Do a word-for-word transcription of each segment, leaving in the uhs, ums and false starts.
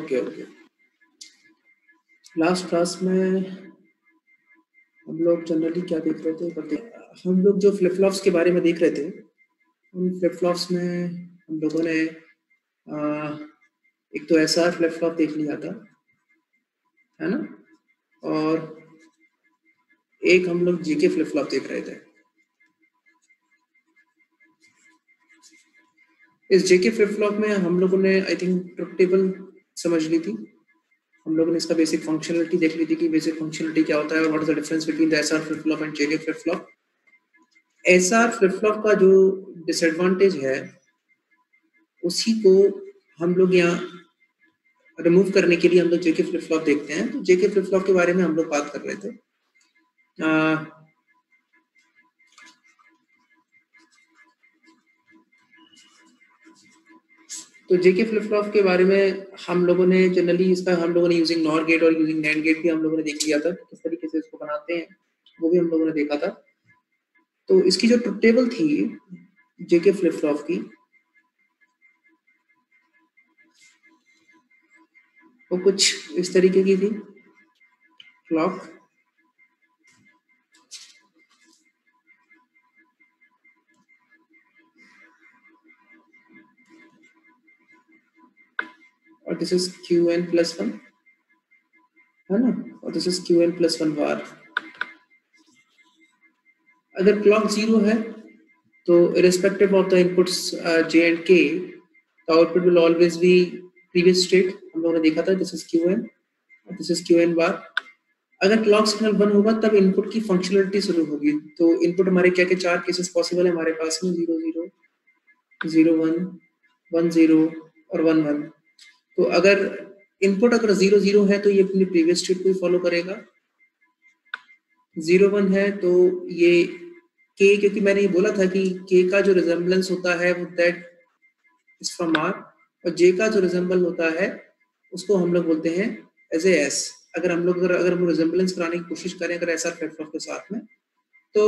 Okay okay last class में हम लोग जनरली क्या देख रहे थे पता हम लोग जो फ्लिप फ्लॉप्स के बारे में देख रहे थे उन फ्लिप फ्लॉप्स में हम लोगों ने आ, एक तो एस आर फ्लिप फ्लॉप देख लिया था है ना और एक हम लोग जीके फ्लिप फ्लॉप देख रहे थे। इस जेके फ्लिप फ्लॉप में हम लोगों ने आई थिंक ट्रुथ टेबल समझ ली थी, हम लोगों ने इसका बेसिक फंक्शनलिटी देख ली थी कि बेसिक फंक्शनलिटी क्या होता है और what is the difference between the SR flip flop and JK flip flop. SR flip flop का जो डिसएडवांटेज है उसी को हम लोग यहाँ रिमूव करने के लिए हम लोग जेके फ्लिप फ्लॉप देखते हैं। तो जेके फ्लिप फ्लॉप के बारे में हम लोग बात कर रहे थे। आ, तो जेके फ्लिप फ्लॉप के बारे में हम लोगों ने जनरली इसका हम लोगों ने यूजिंग नॉर गेट और यूजिंग नैंड गेट भी हम लोगों ने देख लिया था किस तरीके से इसको बनाते हैं, वो भी हम लोगों ने देखा था। तो इसकी जो ट्रुथ टेबल थी जेके फ्लिप फ्लॉप की वो कुछ इस तरीके की थी। क्लॉक और this is Q N plus one है ना, और this is Q N plus one bar. अगर क्लॉक जीरो है तो irrespective of the inputs uh, j and k, the output will always be previous state। हम लोगों ने देखा था this is qn और this is qn bar। अगर क्लॉक सिग्नल वन होगा तब इनपुट की फंक्शनलिटी शुरू होगी। तो इनपुट हमारे क्या के चार केसेस पॉसिबल है हमारे पास में, zero zero zero one one zero और वन वन। तो अगर इनपुट अगर जीरो जीरो है तो ये अपनी प्रीवियस स्टेट को फॉलो करेगा, जीरो वन है तो ये k, क्योंकि मैंने ये बोला था कि k का जो रिजेम्बलेंस होता है वो दैट इज फ्रॉम r और j का जो रिजेम्बल होता है उसको हम लोग बोलते हैं एज ए s। अगर हम लोग अगर अगर हम रिजेम्बलेंस कराने की कोशिश करें अगर एसआर फ्लिप फ्लॉप के साथ में तो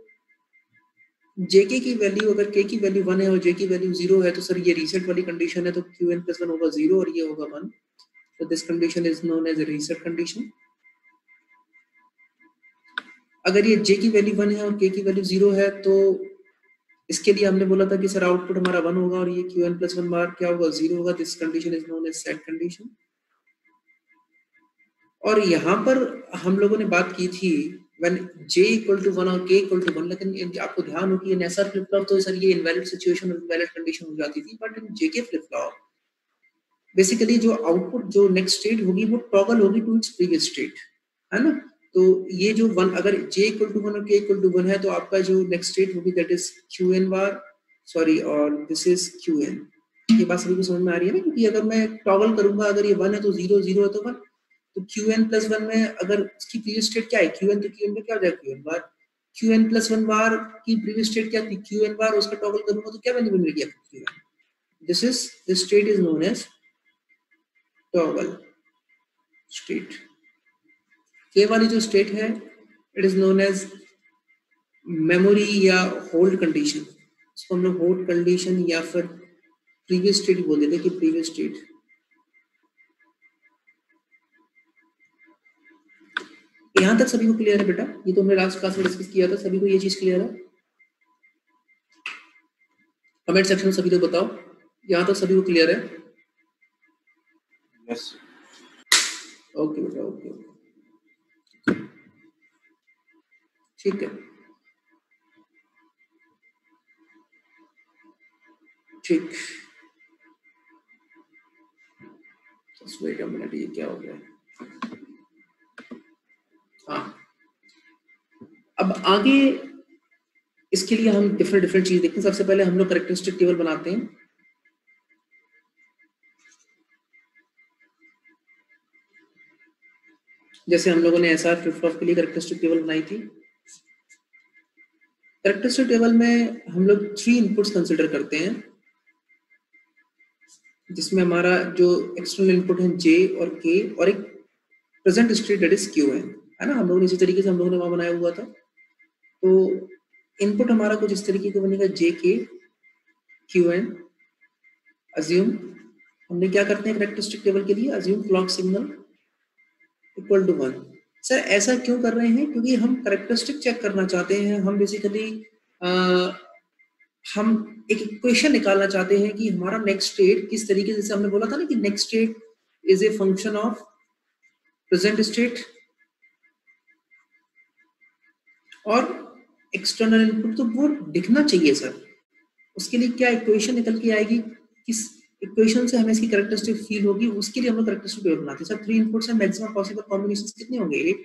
jk की वैल्यू अगर k की वैल्यू वन है और j की वैल्यू जीरो है तो सर ये रीसेट वाली कंडीशन है, तो qn प्लस वन होगा जीरो और ये होगा वन। तो this condition is known as a reset condition. अगर ये j की वैल्यू वन है और k की वैल्यू जीरो है तो इसके लिए हमने बोला था कि सर आउटपुट हमारा वन होगा और ये qn प्लस वन बार क्या होगा, जीरो होगा। This condition is known as set condition. और यहाँ पर हम लोगों ने बात की थी when j equal to one और k इक्वल टू वन, लेकिन आपको ध्यान हो कि इन एसआर फ्लिप फ्लॉप तो सर ये इनवैलिड सिचुएशन और इनवैलिड कंडीशन हो जाती थी, but in JK flip flop basically जो आउटपुट जो नेक्स्ट स्टेट होगी वो टॉगल होगी टू इट्स प्रीवियस स्टेट, है ना। तो ये जो वन अगर j इक्वल टू वन और k इक्वल टू वन है तो आपका जो नेक्स्ट स्टेट होगी that is qn bar sorry और दिस इज qn। ये बात सभी को समझ में आ रही है ना, क्योंकि अगर मैं टॉगल करूंगा अगर ये वन है तो जीरो जीरो है तो वन, तो qn प्लस वन में अगर इसकी प्रीवियस स्टेट क्या है qn, तो qn में क्या हो जाएगा qn bar. qn plus one bar की प्रीवियस स्टेट क्या थी qn बार, उसका टॉगल करूंगा तो क्या वैल्यू बन रही है। This is this state is known as toggle state. K वाली जो स्टेट है it is known as memory या होल्ड कंडीशन। इसको हम लोग होल्ड कंडीशन या फिर प्रीवियस स्टेट बोल देते हैं कि प्रीवियस स्टेट। यहां तक सभी को क्लियर है बेटा? ये तो हमने लास्ट क्लास में डिस्कस किया था, सभी को ये चीज क्लियर है? कमेंट सेक्शन में सभी को बताओ यहां तक सभी को क्लियर है? यस ओके बेटा ओके ठीक है ठीक। जस्ट वेट अ मिनट, ये क्या हो गया? हाँ अब आगे इसके लिए हम डिफरेंट डिफरेंट चीज देखते हैं। सबसे पहले हम लोग कैरेक्टरिस्टिक टेबल बनाते हैं। जैसे हम लोगों ने एसआर फ्लिप फ्लॉप के लिए कैरेक्टरिस्टिक टेबल बनाई थी। कैरेक्टरिस्टिक टेबल में हम लोग थ्री इनपुट्स कंसिडर करते हैं, जिसमें हमारा जो एक्सटर्नल इनपुट है जे और के और एक present state that is Q है है ना। हम लोगों ने इसी तरीके से हम लोगों ने वहां बनाया हुआ था। तो इनपुट हमारा कुछ इस तरीके का बनेगा जे के क्यू एन अज्यूम हमने क्या करते हैं कैरेक्टरिस्टिक टेबल के लिए, assume clock signal equal to one. Sir ऐसा क्यों कर रहे हैं? क्योंकि हम कैरेक्टरिस्टिक चेक करना चाहते हैं। हम बेसिकली हम एक इक्वेशन निकालना चाहते हैं कि हमारा नेक्स्ट स्टेट किस तरीके से, जैसे हमने बोला था ना कि next state is a function of present state और एक्सटर्नल इनपुट, तो वो दिखना चाहिए सर। उसके लिए क्या इक्वेशन निकल के आएगी, किस इक्वेशन से हमें इसकी कैरेक्टरिस्टिक फील होगी, उसके लिए हम लोग कैरेक्टरिस्टिक टेबल बनाते हैं। सर थ्री इनपुट्स हैं, मैक्सिमम पॉसिबल कॉम्बिनेशंस कितने होंगे? एट।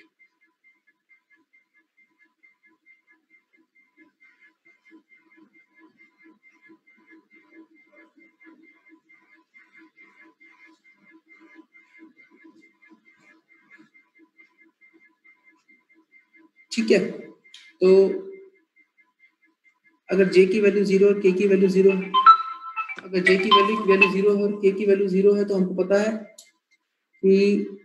ठीक है, तो अगर j की वैल्यू जीरो और k की वैल्यू जीरो, अगर j की वैल्यू वैल्यू जीरो है और k की वैल्यू जीरो है, तो हमको पता है कि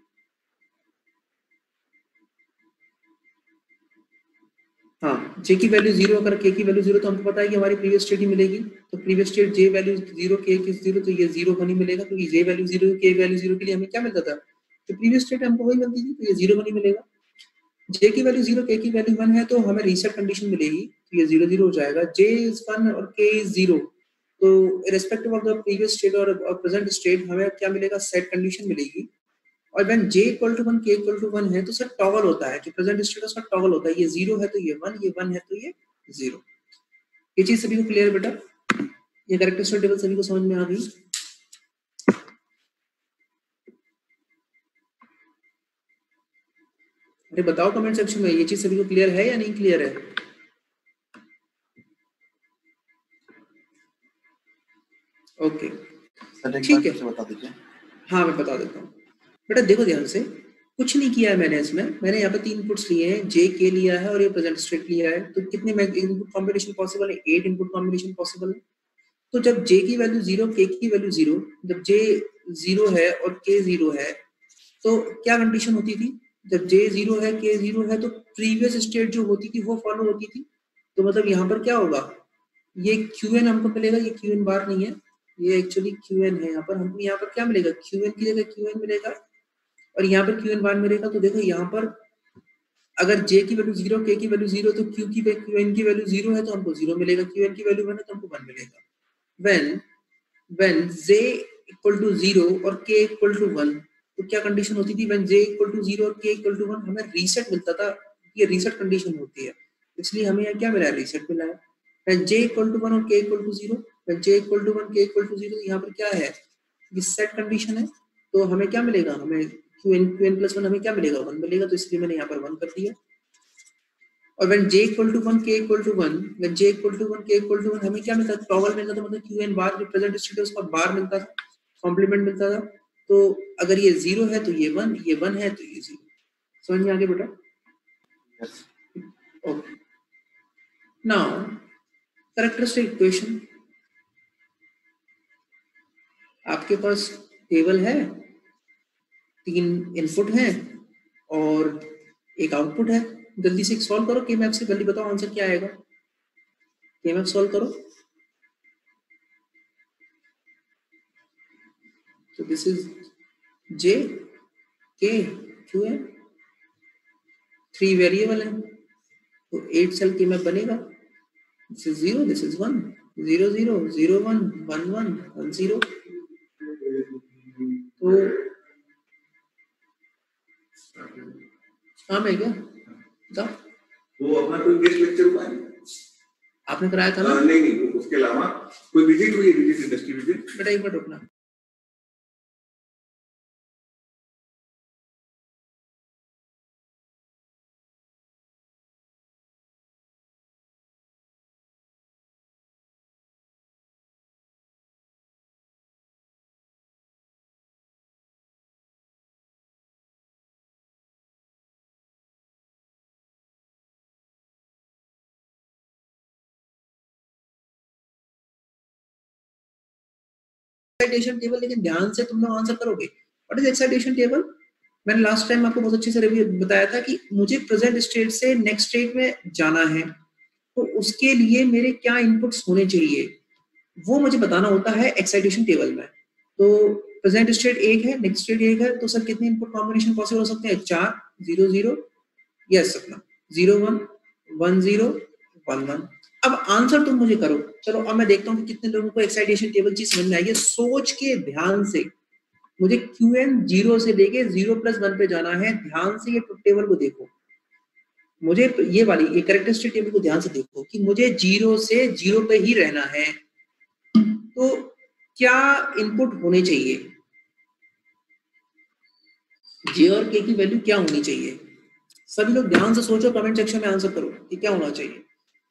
हाँ j की वैल्यू जीरो, अगर k की वैल्यू जीरो, तो हमको पता है कि हमारी प्रीवियस स्टेट ही मिलेगी। तो previous state j value zero, k की जीरो, तो ये जीरो वन ही मिलेगा, क्योंकि j value zero, k value zero के लिए हमें क्या मिलता था, तो प्रीवियस स्टेट हमको वही मिलती थी, तो ये जीरो वन ही मिलेगा। j की वैल्यू जीरो, k की वैल्यू वन है, तो हमें रीसेट कंडीशन मिलेगी, तो ये जीरो जीरो हो जाएगा। j इज वन और k इज जीरो, तो irrespective of the previous state और प्रेजेंट स्टेट हमें क्या मिलेगा, सेट कंडीशन मिलेगी। और when j equal to one, k equal to one है, तो सर टॉगल होता है कि प्रेजेंट स्टेट उसका टॉगल होता है, ये जीरो है तो ये वन, ये वन है तो ये जीरो। ये चीज सभी को क्लियर बेटा? ये कैरेक्टरिस्टिक टेबल सभी को समझ में आ गई? अरे बताओ कमेंट सेक्शन में, ये चीज सभी को क्लियर है या नहीं क्लियर है? ओके ठीक है, बता दीजिए। हाँ मैं बता देता हूँ बेटा, देखो ध्यान से, कुछ नहीं किया है मैंने इसमें। मैंने यहाँ पे तीन इनपुट्स लिए हैं, जे के लिया है और ये प्रेजेंट स्टेट लिया है। तो कितने इनपुट कॉम्बिनेशन पॉसिबल है? एट इनपुट कॉम्बिनेशन पॉसिबल है। तो जब j की वैल्यू जीरो, k की वैल्यू जीरो, जब j जीरो है और k जीरो है, तो क्या कंडीशन होती थी? जब j जीरो है, k जीरो है, तो प्रीवियस स्टेट जो होती थी वो फॉलो होती थी। तो मतलब यहाँ पर क्या होगा, ये qn हमको मिलेगा, ये qn बार नहीं है, ये एक्चुअली qn है। यहाँ पर हमको यहाँ पर क्या मिलेगा, qn की जगह qn मिलेगा और यहाँ पर qn बार मिलेगा। तो देखो यहाँ पर अगर j की वैल्यू जीरो, k की वैल्यू जीरो, तो q की qn की वैल्यू जीरो है तो हमको जीरो मिलेगा, qn की वैल्यू वन है तो हमको वन मिलेगा। when when j equal to zero और k equal to one, तो क्या कंडीशन होती थी? when j equal to zero और k equal to one, हमें रीसेट मिलता था। ये रीसेट कंडीशन होती है, इसलिए हमें यहाँ क्या मिला है, रीसेट मिला है। when j equal to one और k equal to zero, when j equal to one, k equal to zero, तो यहाँ पर क्या है, ये सेट कंडीशन है। तो हमें क्या मिलेगा, हमें qn qn plus वन हमें क्या मिलेगा, वन मिलेगा। तो इसलिए मैंने यहाँ पर वन कर दिया। और when j equal to one, k equal to one, when j equal to one, k equal to one, हमें क्या मिलता था, टॉगल मिलता था, मतलब qn बार रिप्रेजेंट स्टेट है उसका बार मिलता था, कॉम्प्लीमेंट मिलता था। तो अगर ये जीरो है तो ये वन, ये वन है तो ये जीरो। समझ में आ गया बेटा? ओके, नाउ कैरेक्टरिस्टिक इक्वेशन, आपके पास टेबल है, तीन इनपुट हैं और एक आउटपुट है। जल्दी से सॉल्व करो के मैप से, जल्दी बताओ आंसर क्या आएगा। के मैप सॉल्व करो। तो this is j, k, q है, थ्री वेरिएबल है, तो एट सेल के मैप बनेगा। This is zero, this is one, zero zero, zero one, one one, one zero. तो काम है क्या बताओ? वो अपना कोई गेस्ट लेक्चर हुआ है आपने कराया था ना? आ, नहीं नहीं, उसके अलावा कोई विजिट हुई है, विजिट इंडस्ट्री विजिट? बेटा एक बार रुकना। एक्साइटेशन टेबल, लेकिन ध्यान से तुम लोग आंसर करोगे। What is excitation table? मैंने लास्ट टाइम आपको बहुत अच्छे से रिव्यू बताया था कि मुझे प्रेजेंट स्टेट से नेक्स्ट स्टेट में जाना है, तो उसके लिए मेरे क्या इनपुट्स होने चाहिए वो मुझे बताना होता है एक्साइटेशन टेबल में। तो प्रेजेंट स्टेट एक है, नेक्स्ट स्टेट एक है, तो सर कितने इनपुट कॉम्बिनेशन पॉसिबल हो सकते हैं? चार, zero zero, yes Sapna, zero one, one zero, one one. अब आंसर तुम मुझे करो। चलो अब मैं देखता हूँ कि कितने लोगों को एक्साइटेशन टेबल चीज समझ में आई है। सोच के ध्यान से मुझे क्यू एन जीरो से लेके जीरो प्लस वन पे जाना है। ध्यान से ये टेबल को देखो, मुझे ये वाली ये कैरेक्टरिस्टिक टेबल को ध्यान से देखो कि मुझे जीरो से जीरो पे ही रहना है, तो क्या इनपुट होने चाहिए? जे और के की वैल्यू क्या होनी चाहिए? सभी लोग ध्यान से सोचो, कमेंट सेक्शन में आंसर करो कि क्या होना चाहिए।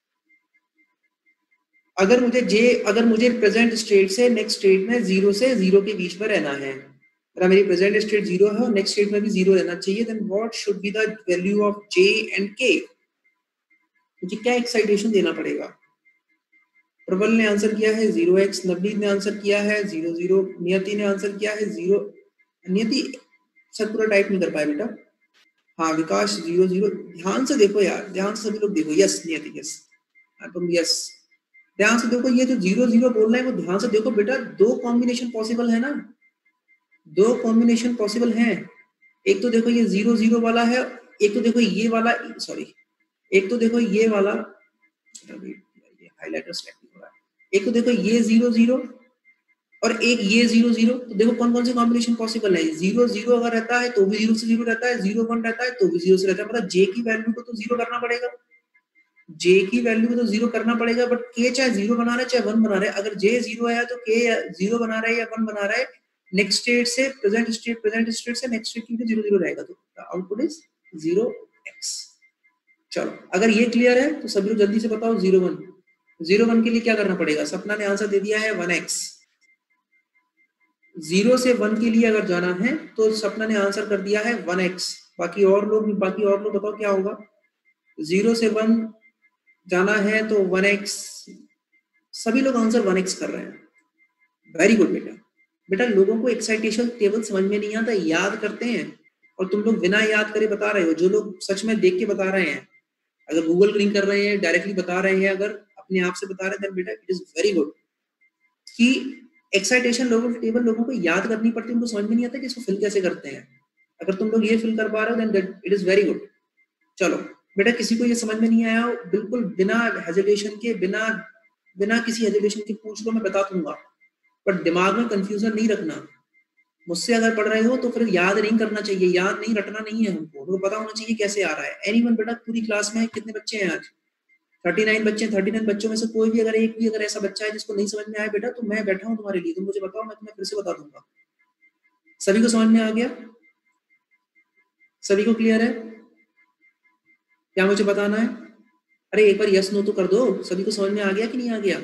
अगर मुझे जे अगर मुझे प्रेजेंट स्टेट से नेक्स्ट स्टेट में जीरो से जीरो के बीच में रहना है, अगर मेरी प्रेजेंट स्टेट जीरो है और नेक्स्ट स्टेट में भी जीरो रहना चाहिए, then what should be the value of J and K? मुझे क्या एक्साइटेशन देना पड़ेगा? प्रबल ने आंसर किया है जीरो एक्स, नवनीत ने आंसर किया है जीरो जीरो, नियति ने आंसर किया है जीरो। नियति सर पूरा टाइप नहीं कर पाया बेटा। हाँ विकास जीरो जीरो। ध्यान से देखो यार, ध्यान से सभी लोग देखो। यस नियति, यस तुम, यस ध्यान से देखो। ये जो जीरो जीरो बोल रहे हैं वो ध्यान से देखो बेटा। दो कॉम्बिनेशन पॉसिबल है ना, दो कॉम्बिनेशन पॉसिबल हैं। एक तो देखो ये जीरो जीरो वाला है, एक तो देखो ये वाला, सॉरी एक तो देखो ये वाला, हाइलाइटर सेलेक्ट हो रहा है। एक तो देखो ये जीरो जीरो और एक ये जीरो जीरो। तो देखो कौन कौन से कॉम्बिनेशन पॉसिबल है। जीरो जीरो अगर रहता है तो भी जीरो से जीरो रहता है, जीरो वन रहता है तो भी जीरो से रहता है। मतलब जे की वैल्यू को तो जीरो करना पड़ेगा, जे की वैल्यू को तो जीरो करना पड़ेगा, बट के चाहे जीरो बना रहे चाहे वन बना रहे, अगर जे जीरो है तो के जीरो बना रहे या वन बना रहे, नेक्स्ट स्टेट से प्रेजेंट स्टेट, प्रेजेंट स्टेट से नेक्स्ट स्टेट की जीरो जीरो रहेगा, तो आउटपुट इज जीरो एक्स। चलो अगर ये क्लियर है तो सभी लोग जल्दी से बताओ जीरो वन। जीरो वन के लिए क्या करना पड़ेगा? सपना ने आंसर दे दिया है वन एक्स। जीरो से वन के लिए अगर जाना है तो सपना ने आंसर कर दिया है वन एक्स। बाकी और लोग बाकी और लोग बताओ क्या होगा? जीरो से वन जाना है तो वन एक्स। सभी लोग आंसर वन एक्स कर रहे हैं। वेरी गुड बेटा। बेटा लोगों को एक्साइटेशन टेबल समझ में नहीं आता, याद करते हैं, और तुम लोग बिना याद करे बता रहे हो। जो लोग सच में देख के बता रहे हैं, अगर गूगल लिंक कर रहे हैं, डायरेक्टली बता रहे हैं, अगर अपने आप से बता रहे हैं, बेटा इट इज वेरी गुड। कि एक्साइटेशन लोगों टेबल लोगों को याद करनी पड़ती है, उनको समझ में नहीं आता कि इसको फिल कैसे करते हैं। अगर तुम लोग ये फिल कर पा रहे हो then it is very good. चलो बेटा किसी को ये समझ में नहीं आया, बिल्कुल बिना हेजिटेशन के, बिना बिना किसी हेजिटेशन के पूछ लो, मैं बता दूंगा, पर दिमाग में कंफ्यूजन नहीं रखना। मुझसे अगर पढ़ रहे हो तो फिर याद नहीं करना चाहिए, याद नहीं रटना नहीं है हमको, हमको पता होना चाहिए कैसे आ रहा है। एनीवन बेटा पूरी क्लास में कितने बच्चे हैं आज? थर्टी नाइन बच्चे। थर्टी नाइन बच्चों में से कोई भी अगर एक भी अगर ऐसा बच्चा है जिसको नहीं समझ में आया बेटा, तो मैं बैठा हूँ तुम्हारे लिए, तुम मुझे बताओ, मैं तुम्हें फिर से बता दूंगा। सभी को समझ में आ गया? सभी को क्लियर है? क्या मुझे बताना है? अरे एक बार यस नो तो कर दो। सभी को समझ में आ गया कि नहीं आ गया?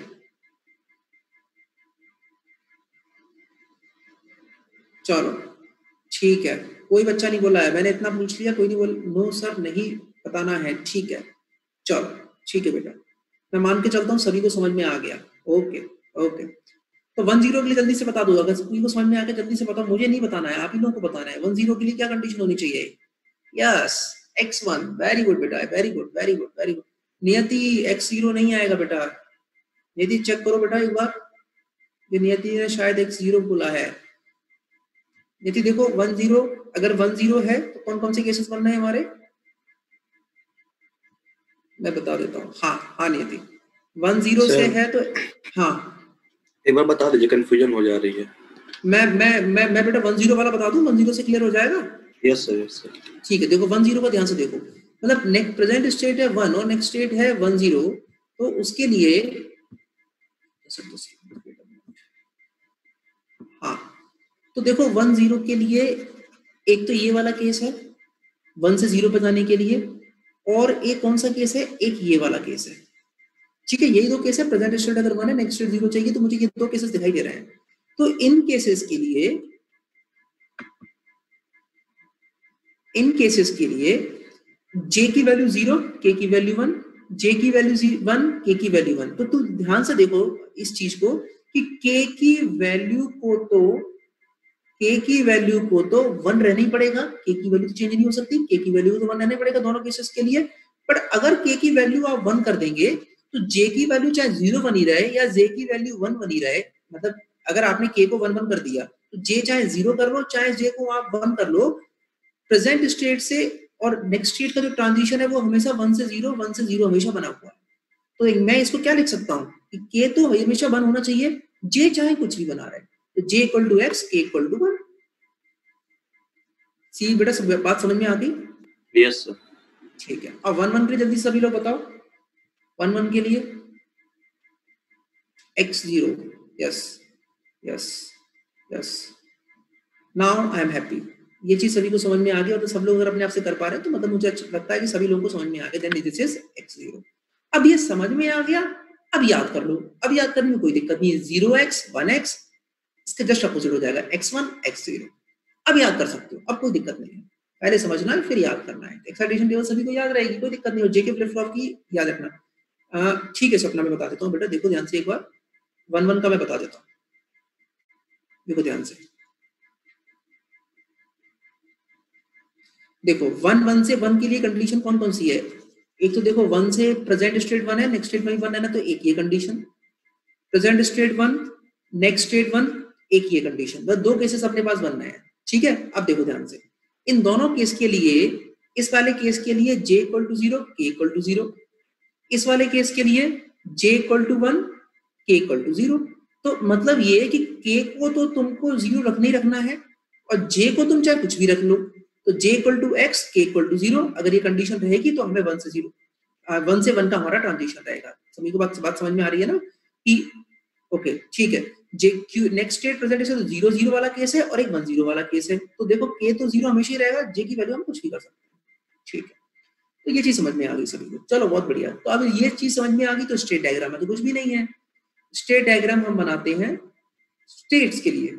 चलो ठीक है, कोई बच्चा नहीं बोला है, मैंने इतना पूछ लिया, कोई नहीं बोल, नो सर नहीं बताना है, ठीक है। चलो ठीक है बेटा, मैं मान के चलता हूँ सभी को समझ में आ गया। ओके ओके, तो वन जीरो के लिए जल्दी से बता दो। अगर सभी को समझ में आ गया जल्दी से बताओ, मुझे नहीं बताना है, आप ही लोगों को बताना है। वन जीरो के लिए क्या कंडीशन होनी चाहिए? Yes X one. Very good बेटा, very good very good very good. Niyati X zero नहीं आएगा बेटा, नियति चेक करो बेटा एक बार, ये नियति ने शायद एक्स जीरो बोला है। नियति देखो वन जीरो, अगर वन जीरो है तो कौन कौन से केसेस बन रहे हैं हमारे, मैं बता देता हूँ। हाँ हाँ नियति, वन जीरो से है तो हाँ एक बार बता दीजिए, कंफ्यूजन हो जा रही है। मैं मैं मैं मैं बेटा वन जीरो वाला बता दूं, वन जीरो से क्लियर हो जाएगा। Yes sir yes sir. ठीक है, देखो वन जीरो का ध्यान से देखो, मतलब नेक्स्ट प्रेजेंट स्टेट है वन और नेक्स्ट स्टेट है वन जीरो, तो उसके लिए हाँ, तो देखो वन जीरो के लिए एक तो ये वाला केस है वन से जीरो पे जाने के लिए, और एक कौन सा केस है, एक ये वाला केस है। ठीक है, यही दो केस है। प्रेजेंट स्टेट अगर वन है, नेक्स्ट स्टेट जीरो चाहिए, तो मुझे ये दो केसेस दिखाई दे रहे हैं। तो इन केसेस के लिए इन केसेस के लिए जे की वैल्यू जीरो, के की वैल्यू वन, जे की वैल्यू वन, के की वैल्यू वन। तो तू ध्यान से देखो इस चीज को कि के की वैल्यू को तो के की वैल्यू को तो वन रहना ही पड़ेगा, के की वैल्यू तो चेंज नहीं हो सकती, के की वैल्यू तो वन रहना ही पड़ेगा दोनों केसेस के लिए। बट अगर के की वैल्यू आप वन कर देंगे तो जे की वैल्यू चाहे जीरो बनी रहे या जे की वैल्यू वन बनी रहे, मतलब अगर आपने के को वन वन कर दिया तो जे चाहे जीरो कर लो, चाहे जे को आप वन कर लो, प्रेजेंट स्टेट से और नेक्स्ट स्टेट का जो ट्रांजिशन है वो हमेशा वन से जीरो, वन से जीरो हमेशा बना हुआ है। तो मैं इसको क्या लिख सकता हूँ कि के तो हमेशा वन होना चाहिए, जे चाहे कुछ भी बना रहे, तो J equal to X, K equal to one. See बेटा सब बात समझ में आ गई? Yes sir. ठीक है, अब वन वन के लिए जल्दी सभी लोग बताओ, वन वन के लिए X zero, yes yes yes, now I am happy. ये चीज सभी को समझ में आ गई, और तो सब लोग अगर अपने आप से कर पा रहे हैं तो मतलब मुझे अच्छा लगता है कि सभी लोगों को समझ में आ गया। Then this is X zero. अब ये समझ में आ गया, अब याद कर लो। अब याद करने में कोई दिक्कत नहीं है, जीरो एक्स वन एक्स इसके जस्ट अपोजिट हो जाएगा, एक्स वन एक्स जीरो। अब याद कर सकते हो, अब कोई दिक्कत नहीं है। पहले समझना है फिर याद करना है। एक्साइटेशन टेबल सभी को याद रहेगी, कोई दिक्कत नहीं हो। जेके फ्लिप फ्लॉप की याद रखना। ठीक है सपना, मैं बता देता हूँ बेटा, देखो ध्यान से एक बार, वन वन का मैं बता देता हूँ, देखो ध्यान से। देखो वन वन से वन के लिए कंडीशन कौन कौन सी है? एक तो देखो वन से प्रेजेंट स्टेट वन है, नेक्स्ट स्टेट में वन है ना, तो एक ये condition, present state one next state one, एक ये कंडीशन, बस दो केसेस अपने पास बनना है। ठीक है, अब देखो ध्यान से, इन दोनों केस के लिए, इस वाले केस के लिए j equal to zero, k equal to zero, इस वाले केस के लिए j equal to one, k equal to zero. तो मतलब ये है कि k को तो तुमको जीरो रखना ही रखना है, और j को तुम चाहे कुछ भी रख लो, तो j equal to X, K equal to zero. अगर ये कंडीशन रहेगी तो हमें वन से जीरो, वन से वन का हमारा ट्रांजिशन रहेगा। सभी को बात बात समझ में आ रही है ना? कि ओके ठीक है, J Q next state present है तो जीरो जीरो वाला केस है और एक वन जीरो वाला केस है। तो देखो के तो जीरो हमेशा ही रहेगा, जे की वैल्यू हम कुछ भी कर सकते हैं। ठीक है, तो ये चीज समझ में आ गई सभी को, चलो बहुत बढ़िया। तो अब ये चीज समझ में आ गई, तो स्टेट डायग्राम में तो कुछ भी नहीं है। स्टेट डायग्राम हम बनाते हैं स्टेट्स के लिए।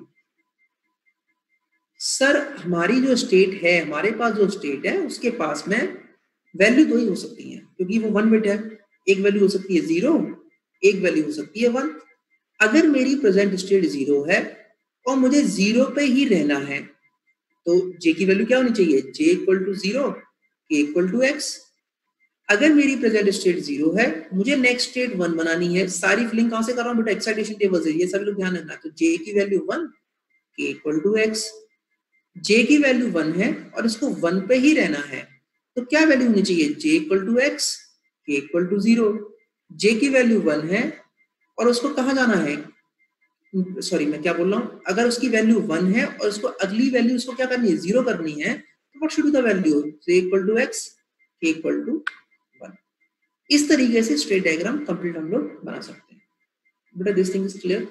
सर हमारी जो स्टेट है, हमारे पास जो स्टेट है उसके पास में वैल्यू दो ही हो सकती है, क्योंकि वो वन बिट है। एक वैल्यू हो सकती है जीरो, एक वैल्यू हो सकती है वन। अगर मेरी प्रेजेंट स्टेट जीरो है और मुझे जीरो पे ही रहना है, तो j की वैल्यू क्या होनी चाहिए? j equal to zero, k equal to X. अगर मेरी प्रेजेंट स्टेट जीरो है, मुझे नेक्स्ट स्टेट वन बनानी है। सारी फिलिंग कहां से कर रहा हूं बेटा? एक्साइटेशन टेबल से। ये सभी लोग ध्यान रखना। तो j की value one, k equal to X. j की वैल्यू वन है और इसको वन पे ही रहना है, तो क्या वैल्यू होनी चाहिए? j equal to X, k equal to zero. j की वैल्यू वन है और उसको कहाँ जाना है? सॉरी मैं क्या बोल रहा हूँ, अगर उसकी वैल्यू वन है और उसको अगली वैल्यू उसको क्या करनी है? जीरो करनी है, तो what should be the value? j equal to X, k equal to one. इस तरीके से स्टेट डायग्राम कंप्लीट हम लोग बना सकते हैं। बेटा this thing is clear?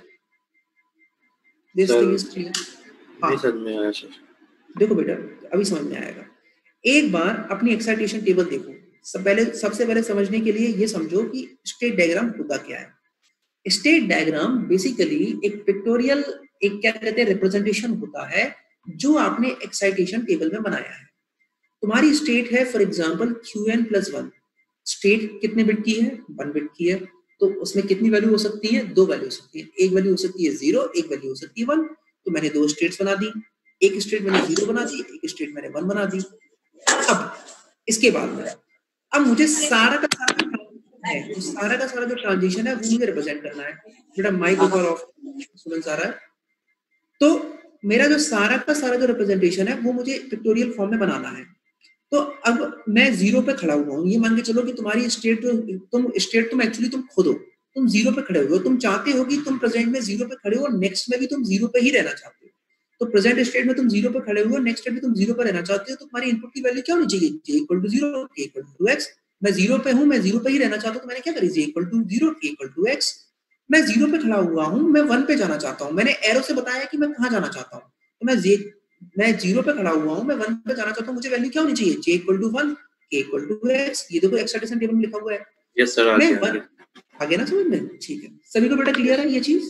This thing is clear? हाँ समझ में आया सर। देखो बेटा अभी समझ में आएगा। एक बार अपनी एक्साइटेशन टेबल देखो। सब पहले सबसे पहले समझने के लिए ये समझो कि स्टेट डायग्राम होता क्या है। स्टेट डायग्राम बेसिकली एक पिक्टोरियल, एक क्या कहते हैं, रिप्रेजेंटेशन होता है जो आपने एक्साइटेशन टेबल में बनाया है। तुम्हारी स्टेट है for example Q N plus one. State कितने बिट की है? वन बिट की है। तो उसमें कितनी वैल्यू हो सकती है? दो वैल्यू हो सकती है। एक वैल्यू हो सकती है जीरो, एक वैल्यू हो सकती है वन। तो मैंने दो स्टेट्स बना दी, एक स्टेट मैंने जीरो बना दी, एक स्टेट मैंने वन बना दी। अब इसके बाद में अब मुझे सारा का सारा है, तो सारा का सारा जो ट्रांजिशन है वो मुझे रिप्रेजेंट करना है। बेटा माइक ऊपर ऑफ, स्टूडेंट्स आ रहा है। तो मेरा जो सारा का सारा जो रिप्रेजेंटेशन है वो मुझे पिक्टोरियल फॉर्म में बनाना है। तो अब मैं जीरो पे खड़ा हुआ हूँ। ये मान के चलो कि तुम्हारी स्टेट जो तुम स्टेट तुम एक्चुअली तुम खुद हो, तुम जीरो पे खड़े हो। तुम चाहते हो कि तुम प्रेजेंट में जीरो पे खड़े हो और नेक्स्ट में भी तुम जीरो पे ही रहना चाहते हो। तो प्रेजेंट स्टेट में तुम जीरो पे खड़े हो, नेक्स्ट स्टेट में तुम जीरो पे रहना चाहते हो। तो तुम्हारी इनपुट की वैल्यू क्या होनी चाहिए? j equal to zero, k equal to x। मैं जीरो पे हूँ, मैं जीरो पे ही रहना चाहता हूँ, तो मैंने क्या करी? j equal to zero, k equal to x। मैं जीरो पे खड़ा हुआ हूँ, मैं वन पे जाना चाहता हूँ। मैंने एरो से बताया कि मैं कहाँ जाना चाहता हूँ। तो मैं j मैं जीरो पे खड़ा हुआ हूँ, मैं वन पे जाना चाहता हूँ। मुझे वैल्यू क्या होनी चाहिए? j equal to one, k equal to x। ये देखो एक्साइटेशन टेबल में लिखा हुआ है। यस सर, आ मैं गया। वन आगे ना समझ में? ठीक है, सभी को बेटा क्लियर है ये चीज?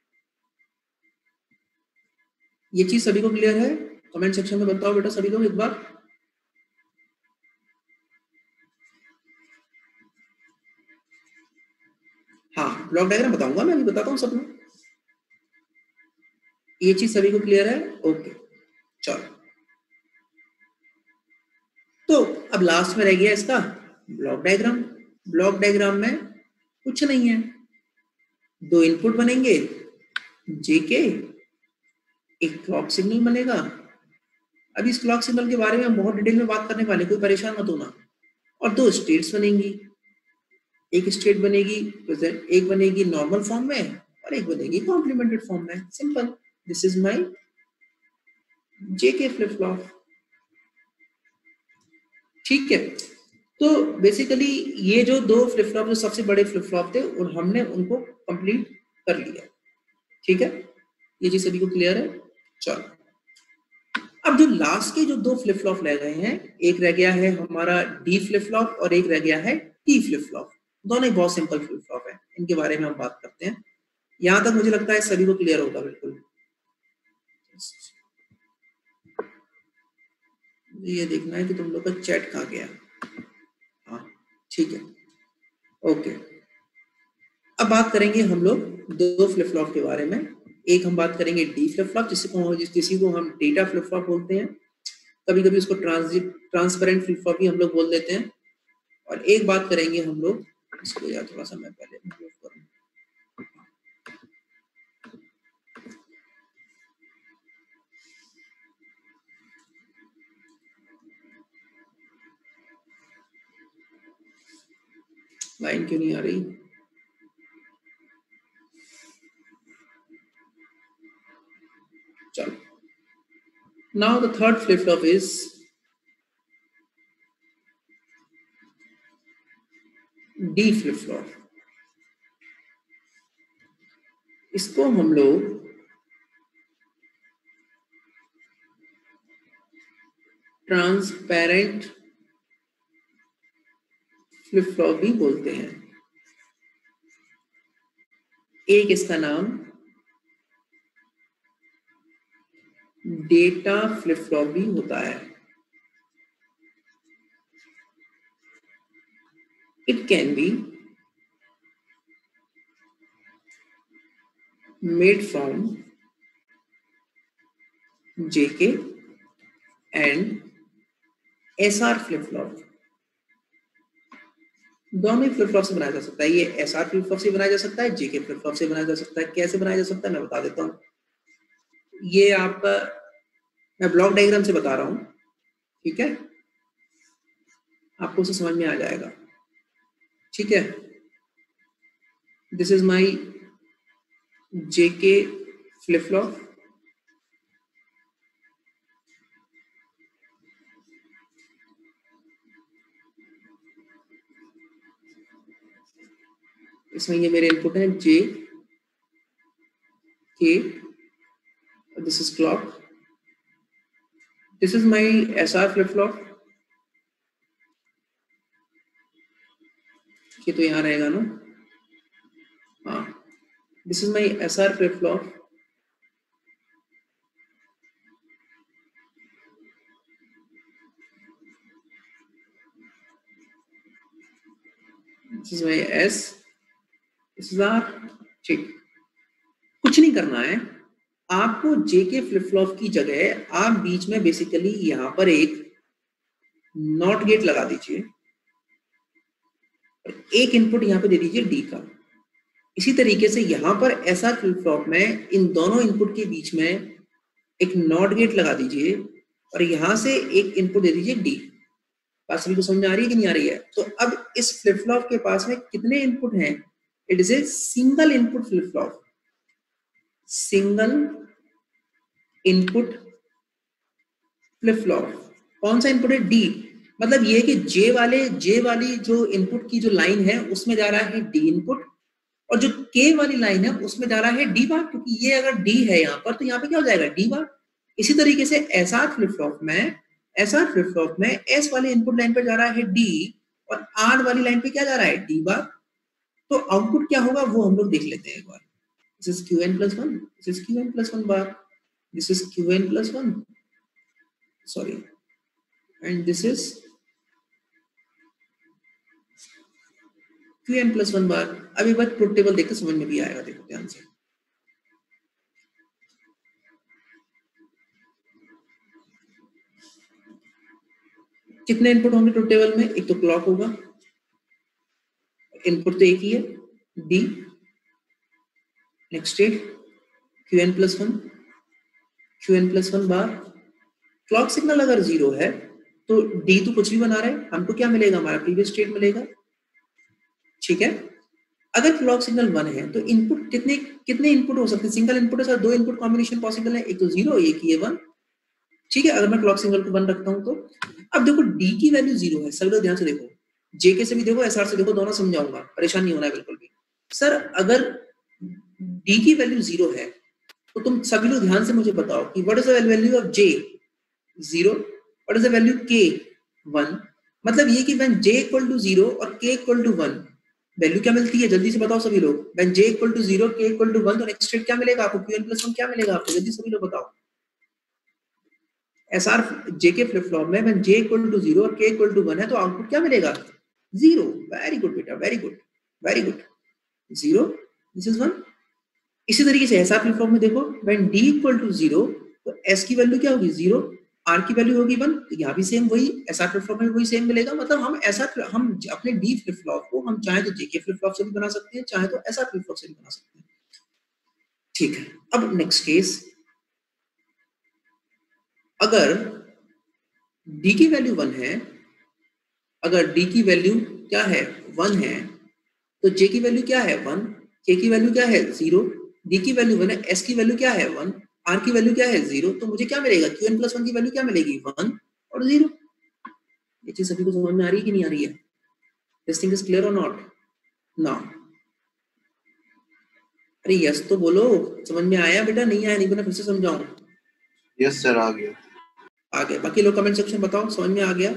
ये चीज सभी को क्लियर है? कमेंट सेक्शन में बताओ बेटा सभी लोग एक बार। हाँ ब्लॉक डायग्राम बताऊंगा मैं, अभी बताता हूँ सब लोग। ये चीज सभी को क्लियर है? ओके चलो, तो अब लास्ट में रह गया इसका ब्लॉक डायग्राम। ब्लॉक डायग्राम में कुछ नहीं है, दो इनपुट बनेंगे जेके एक क्लॉक सिग्नल बनेगा। अब इस क्लॉक सिग्नल के बारे में हम बहुत डिटेल में बात करने वाले, कोई परेशान मत होना। और दो स्टेट्स बनेंगी, एक स्टेट बनेगी प्रेजेंट, एक बनेगी नॉर्मल फॉर्म में और एक बनेगी कॉम्प्लीमेंटेड फॉर्म में। Simple, this is my JK flip flop. ठीक है, तो बेसिकली ये जो दो फ्लिप फ्लॉप जो सबसे बड़े फ्लिप फ्लॉप थे और हमने उनको कंप्लीट कर लिया। ठीक है, ये चीज सभी को क्लियर है। चलो, अब जो लास्ट के जो दो फ्लिप फ्लॉप रह गए हैं, एक रह गया है हमारा डी फ्लिप फ्लॉप और एक रह गया है टी फ्लिप फ्लॉप। दोनों ही बहुत सिंपल फ्लिप फ्लॉप है, इनके बारे में हम बात करते हैं। यहां तक मुझे लगता है सभी को क्लियर होगा बिल्कुल। ये देखना है कि तुम लोग का चैट कहाँ गया। हाँ ठीक है, ओके। अब बात करेंगे हम लोग दो फ्लिप फ्लॉप के बारे में। एक हम बात करेंगे डी फ्लिप फ्लॉप, जिसको जिसी को हम डेटा फ्लिप फ्लॉप बोलते हैं, कभी कभी उसको ट्रांजिट ट्रांसपेरेंट फ्लिप फ्लॉप भी हम लोग बोल देते हैं। और एक बात करेंगे हम लोग, इसको यार थोड़ा सा मैं पहले मूव करूं। लाइन क्यों नहीं आ रही? चलो, now the third flip flop is D flip flop. इसको हम लोग ट्रांसपेरेंट फ्लिप फ्लॉप भी बोलते हैं। एक इसका नाम डेटा फ्लिप फ्लॉप भी होता है। It can be made from J K and S R flip flop. दोनों ही फ्लिप फ्लॉप से बनाया जा सकता है। ये S R फ्लिप फ्लॉप से बनाया जा सकता है, J K फ्लिप फ्लॉप से बनाया जा सकता है। कैसे बनाया जा सकता है मैं बता देता हूँ। ये आपका मैं ब्लॉक डायग्राम से बता रहा हूँ, ठीक है, आपको उसे समझ में आ जाएगा। ठीक है, this is my J K flip flop. इसमें ये मेरे इनपुट है J K, this is clock, this is my S R flip flop. ये तो यहाँ रहेगा ना, हाँ, this is my S R flip flop. This is my S, this is R। ठीक, कुछ नहीं करना है आपको। जेके फ्लिप फ्लॉप की जगह आप बीच में बेसिकली यहां पर एक नॉट गेट लगा दीजिए, एक इनपुट यहां पे दे दीजिए डी का। इसी तरीके से यहां पर ऐसा फ्लिप फ्लॉप में इन दोनों इनपुट के बीच में एक नॉट गेट लगा दीजिए और यहां से एक इनपुट दे दीजिए डी। बात सभी को समझ में आ रही है कि नहीं आ रही है? तो अब इस फ्लिप फ्लॉप के पास में कितने इनपुट हैं? It is a single input flip flop, single input flip flop. कौन सा इनपुट है? डी। मतलब ये कि जे वाले जे वाली जो इनपुट की जो लाइन है उसमें जा रहा है डी इनपुट, और जो के वाली लाइन है उसमें जा रहा है डी बार, क्योंकि ये अगर डी है यहाँ पर तो यहाँ पे क्या हो जाएगा? D bar. इसी तरीके से एसआर फ्लिप फ्लॉप में एसआर फ्लिप फ्लॉप में एस वाली इनपुट लाइन पे जा रहा है डी और आर वाली लाइन पे क्या जा रहा है? D bar. तो आउटपुट क्या होगा वो हम लोग देख लेते हैं एक बार। This is Q N plus one, this is Q N plus one bar, this is Q N plus one, sorry, and this is Q N plus one bar. अब एक बार ट्रुथ टेबल देखकर समझ में भी आएगा, देखो ध्यान से। कितने इनपुट होंगे ट्रुथ टेबल में? एक तो क्लॉक होगा, इनपुट तो एक ही है D, next state Q N plus one, Q N plus one bar. Clock signal अगर जीरो है तो डी तो कुछ भी बना रहे हैं, हमको क्या मिलेगा, हमारा प्रीवियस स्टेट मिलेगा, ठीक है। अगर क्लॉक सिग्नल वन है तो इनपुट कितने कितने इनपुट हो सकते हैं, सिंगल इनपुट है सर, दो इनपुट कॉम्बिनेशन पॉसिबल है, एक तो जीरो एक ये वन, ठीक है। अगर मैं क्लॉक सिग्नल को वन रखता हूं तो अब देखो डी की वैल्यू जीरो है, सभी लोग ध्यान से देखो, जेके से भी देखो एसआर से देखो, दोनों समझाऊंगा, परेशान नहीं होना है बिल्कुल भी। सर अगर डी की वैल्यू जीरो है तो तुम सभी लोग ध्यान से मुझे बताओ कि what is the value of J, zero, what is the value K, one. मतलब ये कि when J equal to zero और K equal to one, value क्या मिलती है, जल्दी से बताओ सभी लोग। When J equal to zero, K equal to one, तो नेक्स्ट स्टेट क्या मिलेगा आपको, क्यू एन प्लस वन क्या मिलेगा आपको, जल्दी सभी लोग बताओ। एसआर जेके फ्लिप फ्लॉप में when J equal to zero और के इक्वल टू वन है तो आउटपुट क्या मिलेगा, जीरो। वेरी गुड बेटा, very good, very good, zero, this is one. इसी तरीके से एसआर फ्लिप फ्लॉप में देखो, when D equal to zero तो एस की वैल्यू क्या होगी, जीरो, आर की वैल्यू होगी वन, तो यहाँ भी सेम वही, एसआर फ्लिप फ्लॉप में वही सेम मिलेगा। मतलब हम ऐसा हम अपने डी फ्लिप फ्लॉप को हम चाहे तो जेके फ्लिप फ्लॉप से भी बना सकते हैं, चाहे तो एसआर फ्लिप फ्लॉप से भी बना सकते हैं, ठीक है। अब नेक्स्ट केस, अगर डी की वैल्यू वन है, अगर डी की वैल्यू क्या है, वन है, तो जे की वैल्यू क्या है, वन, के की वैल्यू क्या है, जीरो, डी की वैल्यू वन है, एस की वैल्यू क्या है, वन, आर की वैल्यू क्या है, जीरो, तो मुझे क्या मिलेगा, क्यू एन प्लस वन की वैल्यू क्या मिलेगी, वन और जीरो। ये चीज सभी को समझ में आ रही है कि नहीं आ रही है, दिस थिंग इज क्लियर और नॉट नाउ। अरे यस तो बोलो, समझ में आया बेटा, नहीं आया नहीं बना, फिर से समझाऊं। यस सर आ गया, आ गया। बाकी लोग कमेंट सेक्शन बताओ समझ में आ गया,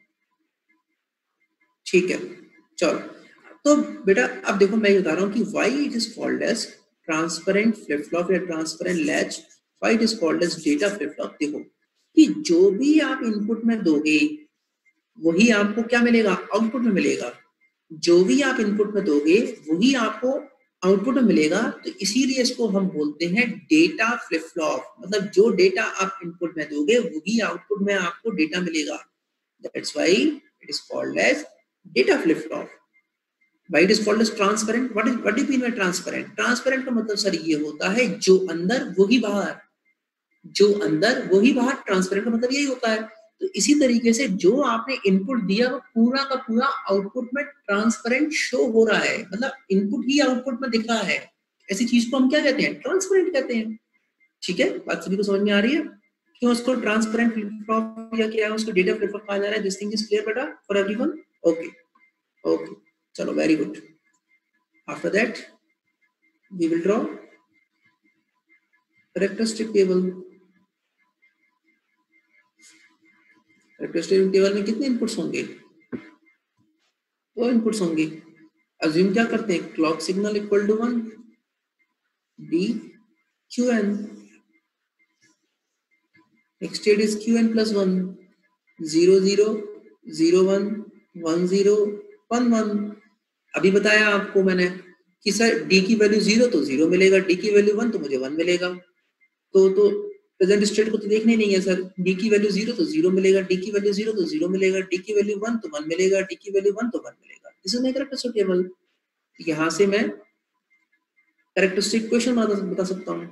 ठीक है। चलो तो बेटा अब देखो मैं बता रहा हूँ कि why it is called as transparent flip flop या transparent latch, why it is called as data flip flop. देखो कि जो भी आप इनपुट में दोगे वही आपको क्या मिलेगा, आउटपुट में मिलेगा। जो भी आप इनपुट में दोगे वही आपको आउटपुट में मिलेगा, तो इसीलिए इसको हम बोलते हैं डेटा फ्लिप फ्लॉप। मतलब जो डेटा आप इनपुट में दोगे वही आउटपुट में आपको डेटा मिलेगा, that's why it is called as data flip flop. Why it is called as transparent? What is what do you mean by transparent? Transparent का मतलब सर ये होता है जो अंदर वही बाहर, जो अंदर वही बाहर, ट्रांसपेरेंट का मतलब यही होता है। तो इसी तरीके से जो आपने इनपुट दिया वो पूरा का पूरा आउटपुट में ट्रांसपेरेंट शो हो रहा है, मतलब इनपुट ही आउटपुट में दिख रहा है। ऐसी चीज को हम क्या कहते हैं, ट्रांसपेरेंट कहते हैं, ठीक है। बात सभी को समझ में आ रही है, क्यों उसको ट्रांसपेरेंट फ्लिप फ्लॉप या क्या है उसको डेटा फ्लिप फ्लॉप कहा जा रहा है। दिस थिंग इज क्लियर बेटा फॉर एवरीवन, ओके ओके, चलो very good. After that we will draw characteristic table. Characteristic table में कितने इनपुट्स होंगे, दो इनपुट्स होंगे। अज्यूम क्या करते हैं, clock signal equal to one, D Q N, next state is Q N plus one, zero zero zero one one zero one one. अभी बताया आपको मैंने कि सर डी की वैल्यू जीरो तो जीरो मिलेगा, डी की वैल्यू वन तो मुझे वन मिलेगा। तो तो प्रेजेंट स्टेट को तो देखने नहीं है सर, डी की वैल्यू जीरो तो जीरो मिलेगा, डी की वैल्यू जीरो तो जीरो मिलेगा, डी की वैल्यू वन तो वन मिलेगा, डी की वैल्यू वन तो वन मिलेगा। This is my characteristic table. यहां से मैं कैरेक्टरिस्टिक इक्वेशन बता सकता हूं।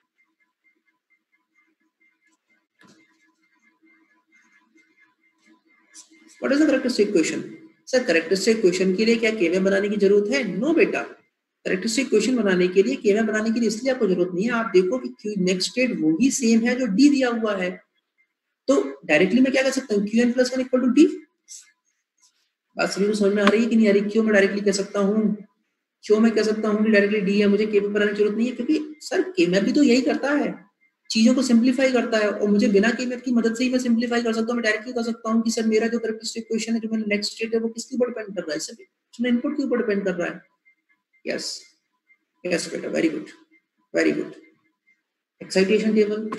What is the characteristic equation? Sir characteristic equation के लिए क्या के बनाने की जरूरत है? नो बेटा, कैरेक्टरिस्टिक इक्वेशन बनाने के लिए के बनाने के लिए इसलिए आपको जरूरत नहीं है। आप देखो कि नेक्स्ट स्टेट वो ही सेम है जो डी दिया हुआ है, तो डायरेक्टली मैं क्या कर सकता हूँ, Q N plus one equal to D. बात सभी को समझ में आ रही है कि नहीं आ रही? क्यों मैं डायरेक्टली कह सकता हूँ, क्यों मैं कह सकता हूँ कि डायरेक्टली डी है, मुझे के पे बनाने की जरूरत नहीं है, क्योंकि सर के मैप भी तो यही करता है, चीजों को सिंप्लीफाई करता है, और मुझे बिना के मैप की मदद से ही मैं सिंप्लीफाई कर सकता हूँ। मैं डायरेक्टली कह सकता हूँ कि सर मेरा जो कैरेक्टरिस्टिक इक्वेशन है, जो मेरा नेक्स्ट स्टेट है, वो किसके ऊपर डिपेंड कर रहा है, सिर्फ इनपुट के ऊपर डिपेंड कर रहा है। यस यस बेटा, very good very good. Excitation table,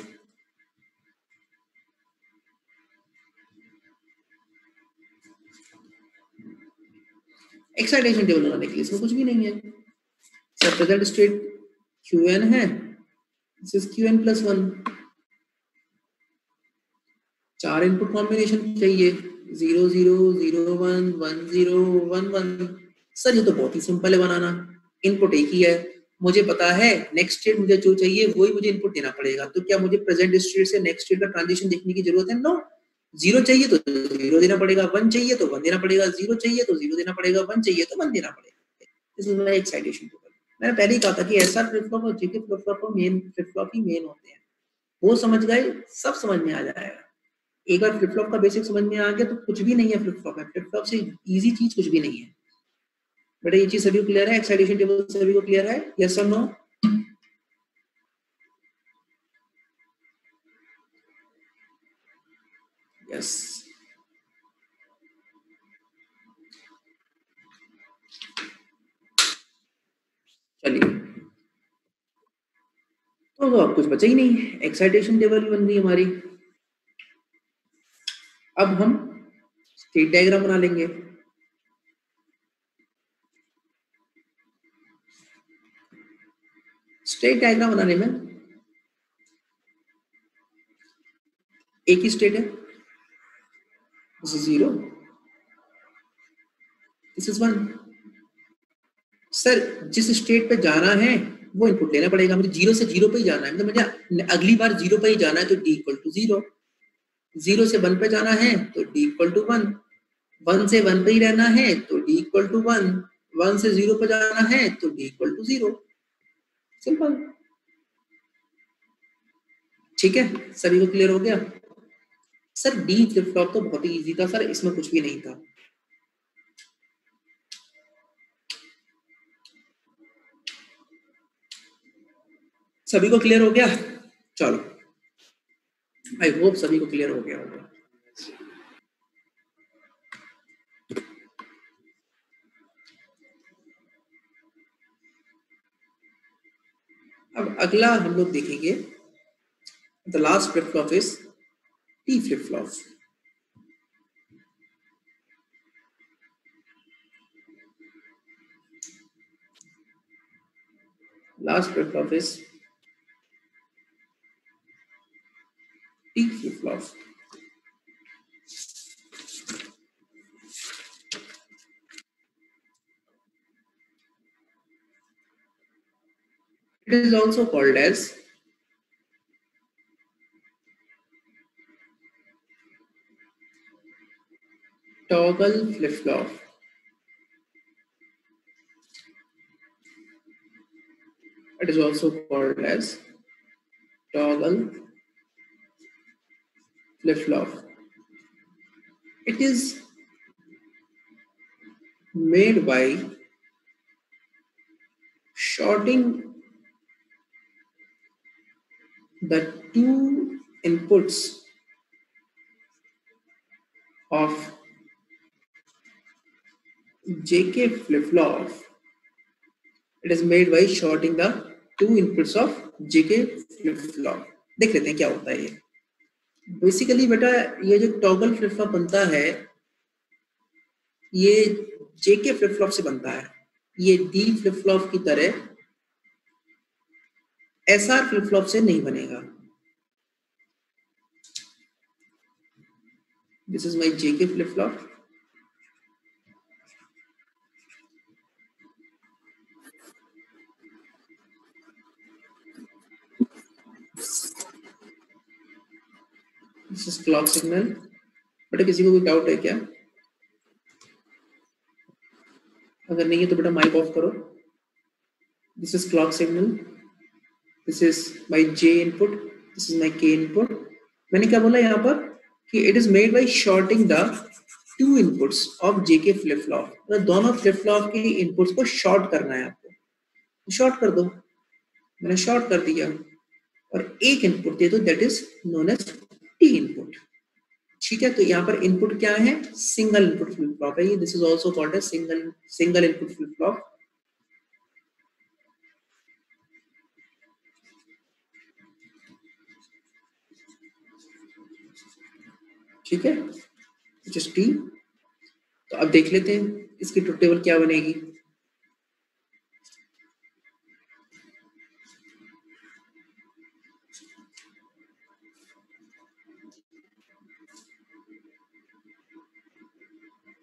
excitation table बनाने के लिए इसमें कुछ भी नहीं है। Sir present state Q N है, this is Q N plus one, चार इनपुट कॉम्बिनेशन चाहिए, zero zero zero one one zero one one. Sir ये तो बहुत ही सिंपल है बनाना, इनपुट एक ही है, मुझे पता है नेक्स्ट स्टेट मुझे जो चाहिए वही मुझे इनपुट देना पड़ेगा, तो क्या मुझे प्रेजेंट स्टेट से नेक्स्ट स्टेट का ट्रांजिशन देखने की जरूरत है? नो। जीरो चाहिए तो जीरो देना पड़ेगा, वन चाहिए तो वन देना पड़ेगा, जीरो चाहिए तो जीरो देना पड़ेगा, वन चाहिए तो वन देना पड़ेगा। This is my excitation table. मैंने पहले ही कहा था कि एसआर फ्लिप फ्लॉप और जेके फ्लिप फ्लॉप को मेन फ्लिप फ्लॉप ही मेन होते हैं। वो समझ गए, सब समझ में आ जाएगा। एक बार फ्लिप फ्लॉप का बेसिक समझ में आ गया तो कुछ भी नहीं है फ्लिप फ्लॉप में। फ्लिप फ्लॉप से इजी चीज कुछ भी नहीं है। बेटा ये चीज सभी को क्लियर है? एक्साइटेशन टेबल सभी को क्लियर है? यस और नो? यस। चलिए, तो, तो अब कुछ बचा ही नहीं, एक्साइटेशन टेबल भी बन गई हमारी। अब हम स्टेट डायग्राम बना लेंगे। स्टेट डायग्राम बनाने में एक ही स्टेट है, this is zero, this is one. Sir जिस स्टेट पे जाना है वो इनपुट लेना पड़ेगा। मुझे जीरो से जीरो पे ही जाना है, मतलब मुझे अगली बार जीरो पे ही जाना है, तो D equal to zero. Zero से वन पे जाना है तो D equal to one. One से वन पे ही रहना है तो D equal to one. One से जीरो पे जाना है तो D equal to zero. Simple. ठीक है, सभी को क्लियर हो गया? सर डी फ्लिप फ्लॉप तो बहुत ही इजी था सर, इसमें कुछ भी नहीं था। सभी को क्लियर हो गया? चलो, आई होप सभी को क्लियर हो गया होगा। अब अगला हम लोग देखेंगे, the last flip flop is T flip flop. Last flip flop is T flip flop. It is also called as toggle flip-flop. It is also called as toggle flip-flop. It is made by shorting the two inputs of J K flip-flop. It is made by shorting the two inputs of J K flip-flop. देख लेते हैं क्या होता है ये। Basically बेटा ये जो टॉगल फ्लिप फ्लॉप बनता है ये जेके फ्लिप फ्लॉप से बनता है। ये डी फ्लिप फ्लॉप की तरह एसआर फ्लिप फ्लॉप से नहीं बनेगा। This is my JK flip flop. This is clock signal. बेटा किसी को कोई डाउट है क्या? अगर नहीं है तो बेटा माइक ऑफ करो। This is clock signal, this is my J input, this is my K input. मैंने क्या बोला यहाँ पर कि it is made by shorting the two inputs of JK flip flop. मतलब दोनों फ्लिप फ्लॉप के इनपुट्स को शॉर्ट करना है आपको। शॉर्ट कर दो, मैंने शॉर्ट कर दिया और एक इनपुट दे दो, that is known as T input. ठीक है, तो यहाँ पर इनपुट क्या है? सिंगल इनपुट फ्लिप फ्लॉप है ये। This is also called as single single input flip flop. ठीक है, जस्ट टी। तो अब देख लेते हैं इसकी ट्रुथ टेबल क्या बनेगी।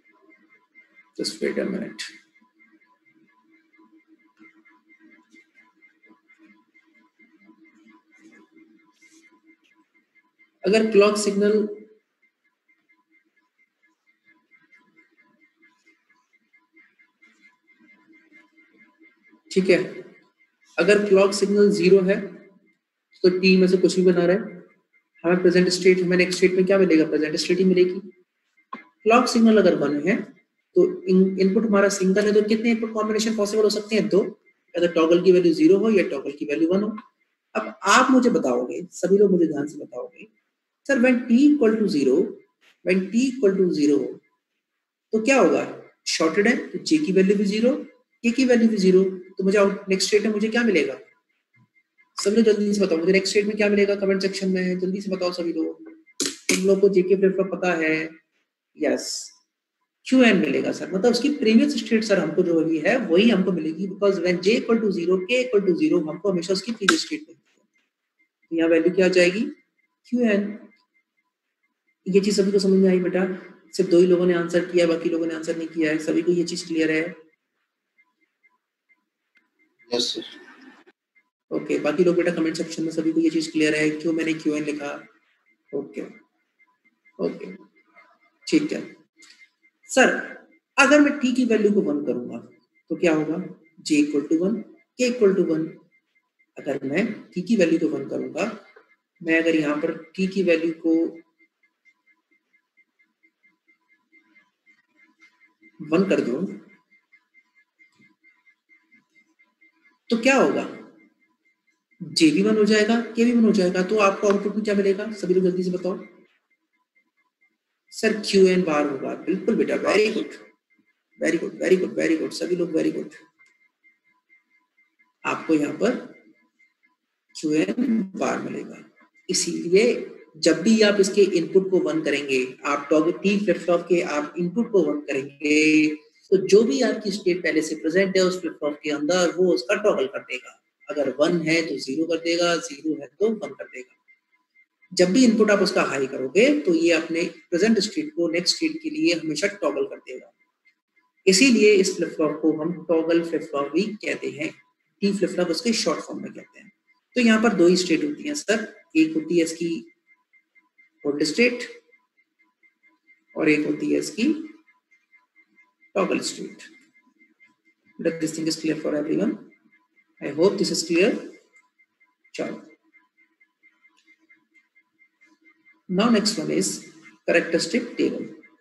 Just wait a minute. अगर क्लॉक सिग्नल ठीक है, अगर क्लॉक सिग्नल जीरो है तो टी में से कुछ भी बना रहा है, हमें प्रेजेंट स्टेट, हमें नेक्स्ट स्टेट में क्या मिलेगा, प्रेजेंट स्टेट ही मिलेगी। क्लॉक सिग्नल अगर वन है तो इन, इनपुट हमारा सिंगल है, तो कितने इनपुट कॉम्बिनेशन पॉसिबल हो सकते हैं, दो, अगर टॉगल की वैल्यू जीरो हो या टॉगल की वैल्यू वन हो। अब आप मुझे बताओगे, सभी लोग मुझे ध्यान से बताओगे, sir when t equal to zero, when t equal to zero तो क्या होगा, शॉर्टेड है तो j की वैल्यू भी जीरो, k की वैल्यू भी जीरो, तो मुझे नेक्स्ट स्टेट में मुझे क्या मिलेगा, सभी लोग जल्दी से बताओ मुझे नेक्स्ट स्टेट में क्या मिलेगा, कमेंट सेक्शन में जल्दी से बताओ सभी लोग। तुम लोग को जेके फ्लिप फ्लॉप पता है, यस, क्यू एन मिलेगा सर, मतलब उसकी प्रीवियस स्टेट सर हमको जो भी है वही हमको मिलेगी, because when j equal to zero, k equal to zero, हमको हमेशा उसकी प्रीवियस स्टेट मिलेगी। तो यहाँ वैल्यू क्या आ जाएगी, क्यू एन। ये चीज सभी को समझ में आई बेटा, सिर्फ दो ही लोगों ने आंसर किया, बाकी लोगों ने आंसर नहीं किया है, सभी को ये चीज क्लियर है? Yes sir. ओके, बाकी लोग बेटा कमेंट सेक्शन में सभी को ये चीज क्लियर है, क्यों मैंने क्यू एन लिखा? ओके ओके ठीक है सर। अगर मैं t की वैल्यू को वन करूंगा तो क्या होगा, j equal to one, k equal to one. अगर मैं t की वैल्यू को वन करूंगा, मैं अगर यहाँ पर t की वैल्यू को वन कर दूं तो क्या होगा, j भी वन हो जाएगा, k भी वन हो जाएगा, तो आपको आउटपुट में क्या मिलेगा, सभी लोग जल्दी से बताओ। सर क्यू एन बार होगा, बिल्कुल बेटा, very good very good very good very good, सभी लोग वेरी गुड। आपको यहाँ पर क्यू एन बार मिलेगा। इसीलिए जब भी आप इसके इनपुट को वन करेंगे, आप टॉगल टी फ्लिप फ्लॉप के आप इनपुट को वन करेंगे, तो जो भी आपकी स्टेट पहले से प्रेजेंट है उस फ्लिप फ्लॉप के अंदर, वो उसका टॉगल कर देगा। अगर वन है तो जीरो कर देगा, जीरो है तो वन कर देगा। जब भी इनपुट आप उसका हाई करोगे तो ये अपने प्रेजेंट स्टेट को नेक्स्ट स्टेट के लिए हमेशा टॉगल कर देगा। इसीलिए इस फ्लिप फ्लॉप को हम टॉगल फ्लिप फ्लॉप भी कहते हैं, टी फ्लिप फ्लॉप उसके शॉर्ट फॉर्म में कहते हैं। तो यहाँ पर दो ही स्टेट होती हैं सर, एक होती है इसकी होल्ड स्टेट और एक होती है इसकी toggle state. This thing is clear for everyone, I hope this is clear. चलो, now next one is characteristic table.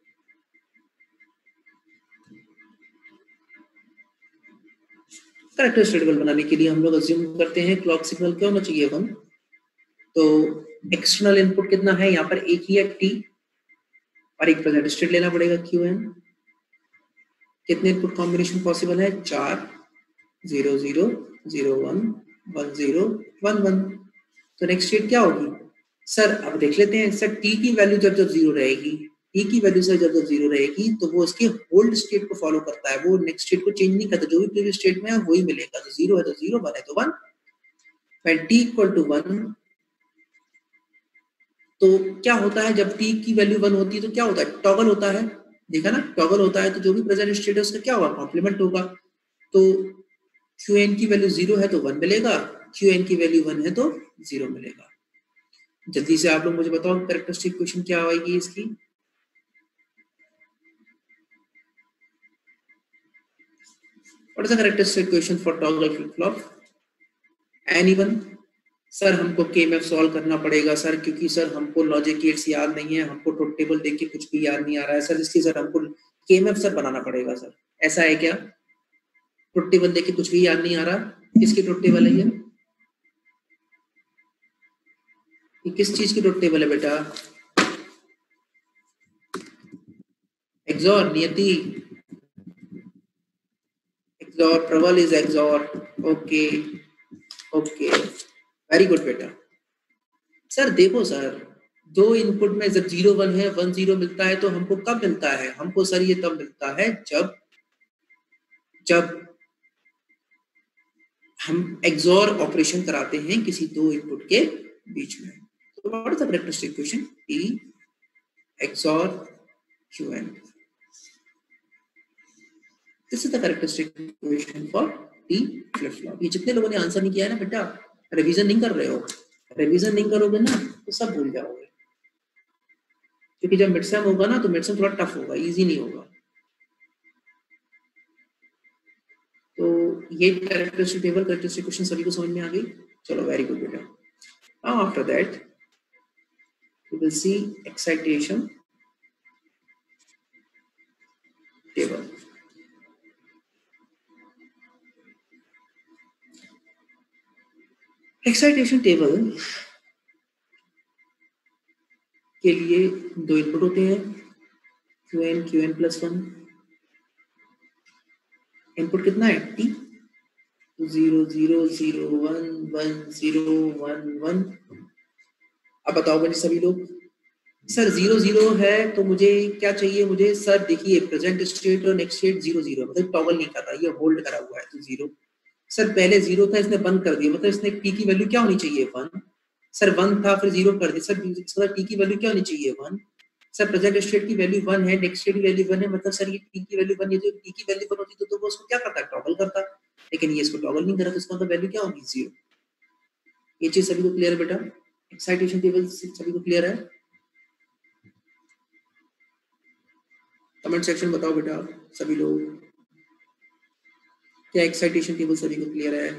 Characteristic table बनाने के लिए हम लोग अज्यूम करते हैं क्लॉक सिग्नल क्या होना चाहिए, वन। तो एक्सटर्नल इनपुट कितना है, यहाँ पर एक ही है टी, और एक प्रेजेंट स्टेट लेना पड़ेगा क्यू एन। कितने इनपुट कॉम्बिनेशन पॉसिबल है, चार, zero zero, zero one, one zero, one one. तो नेक्स्ट स्टेट क्या होगी सर, अब देख लेते हैं सर। टी की वैल्यू जब जब जीरो रहेगी, टी की वैल्यू से जब जब जीरो रहेगी तो वो उसके होल्ड स्टेट को फॉलो करता है, वो नेक्स्ट स्टेट को चेंज नहीं करता, जो भी प्रीवियस स्टेट में है वही मिलेगा। तो जीरो है तो जीरो, वन है तो one. When T equal to one, तो क्या होता है जब t की वैल्यू वन होती है तो क्या होता है, टॉगल होता है, देखा ना, टॉगल होता है, तो जो भी प्रेजेंट स्टेट है उसका क्या होगा, कॉम्प्लीमेंट होगा। तो qn की वैल्यू जीरो है तो वन मिलेगा, qn की वैल्यू वन है तो जीरो मिलेगा। जल्दी से आप लोग मुझे बताओ कैरेक्टरिस्टिक इक्वेशन क्या आएगी इसकी। What is the characteristic equation for toggle flip flop, anyone? Sir हमको केएमएफ सॉल्व करना पड़ेगा सर, क्योंकि सर हमको लॉजिक गेट्स याद नहीं है, हमको ट्रुथ टेबल देख के कुछ भी याद नहीं आ रहा है सर, इसलिए सर हमको केएमएफ सर बनाना पड़ेगा सर। ऐसा है क्या, ट्रुथ टेबल देख के कुछ भी याद नहीं आ रहा? किसकी ट्रुथ टेबल है ये, ये किस चीज की ट्रुथ टेबल है बेटा? XOR, Niyati, XOR, Prabal is XOR, okay okay, very good बेटा। सर देखो सर, दो इनपुट में जब जीरो वन है, वन जीरो मिलता है, तो हमको कब मिलता है, हमको सर ये तब मिलता है जब जब हम एक्सॉर ऑपरेशन कराते हैं किसी दो इनपुट के बीच में। तो what is the characteristic equation, T XOR qn, this is the characteristic equation for T flip flop. ये जितने लोगों ने आंसर नहीं किया है ना बेटा, रिवीजन नहीं कर रहे हो, रिवीजन नहीं करोगे ना तो सब भूल जाओगे। क्योंकि जब मिड सेम होगा ना तो मिड सेम थोड़ा टफ होगा, इजी नहीं होगा। तो ये कैरेक्टरिस्टिक टेबल कैरेक्टरिस्टिक क्वेश्चन सभी को समझ में आ गई? चलो वेरी गुड बेटा। Now after that we will see excitation table. Excitation table के लिए दो इनपुट होते हैं, Q N Q N plus one. Input कितना है? T zero zero zero one one zero one one. अब बताओ मुझे सभी लोग, सर जीरो जीरो है तो मुझे क्या चाहिए? मुझे सर देखिए प्रेजेंट स्टेट और नेक्स्ट स्टेट जीरो जीरो, मतलब टॉगल नहीं कर रहा, ये होल्ड करा हुआ है तो जीरो। सर पहले जीरो था, इसने बंद कर दिया, मतलब इसने टी की वैल्यू क्या होनी चाहिए? वन। सर वन था फिर जीरो कर दिया, सर सर टी की वैल्यू क्या होनी चाहिए? वन। सर प्रेजेंट स्टेट की वैल्यू वन है, नेक्स्ट स्टेट की वैल्यू वन है, मतलब सर ये टी की वैल्यू वन है, तो टी की वैल्यू वन होती तो, तो वो उसको क्या करता? टॉगल करता। लेकिन ये इसको टॉगल नहीं करा तो इसका वैल्यू क्या होगी? जीरो। ये चीज सभी को क्लियर है बेटा? एक्साइटेशन टेबल सभी को क्लियर है? कमेंट सेक्शन बताओ बेटा सभी लोग, क्या एक्साइटेशन टेबल सभी को क्लियर है?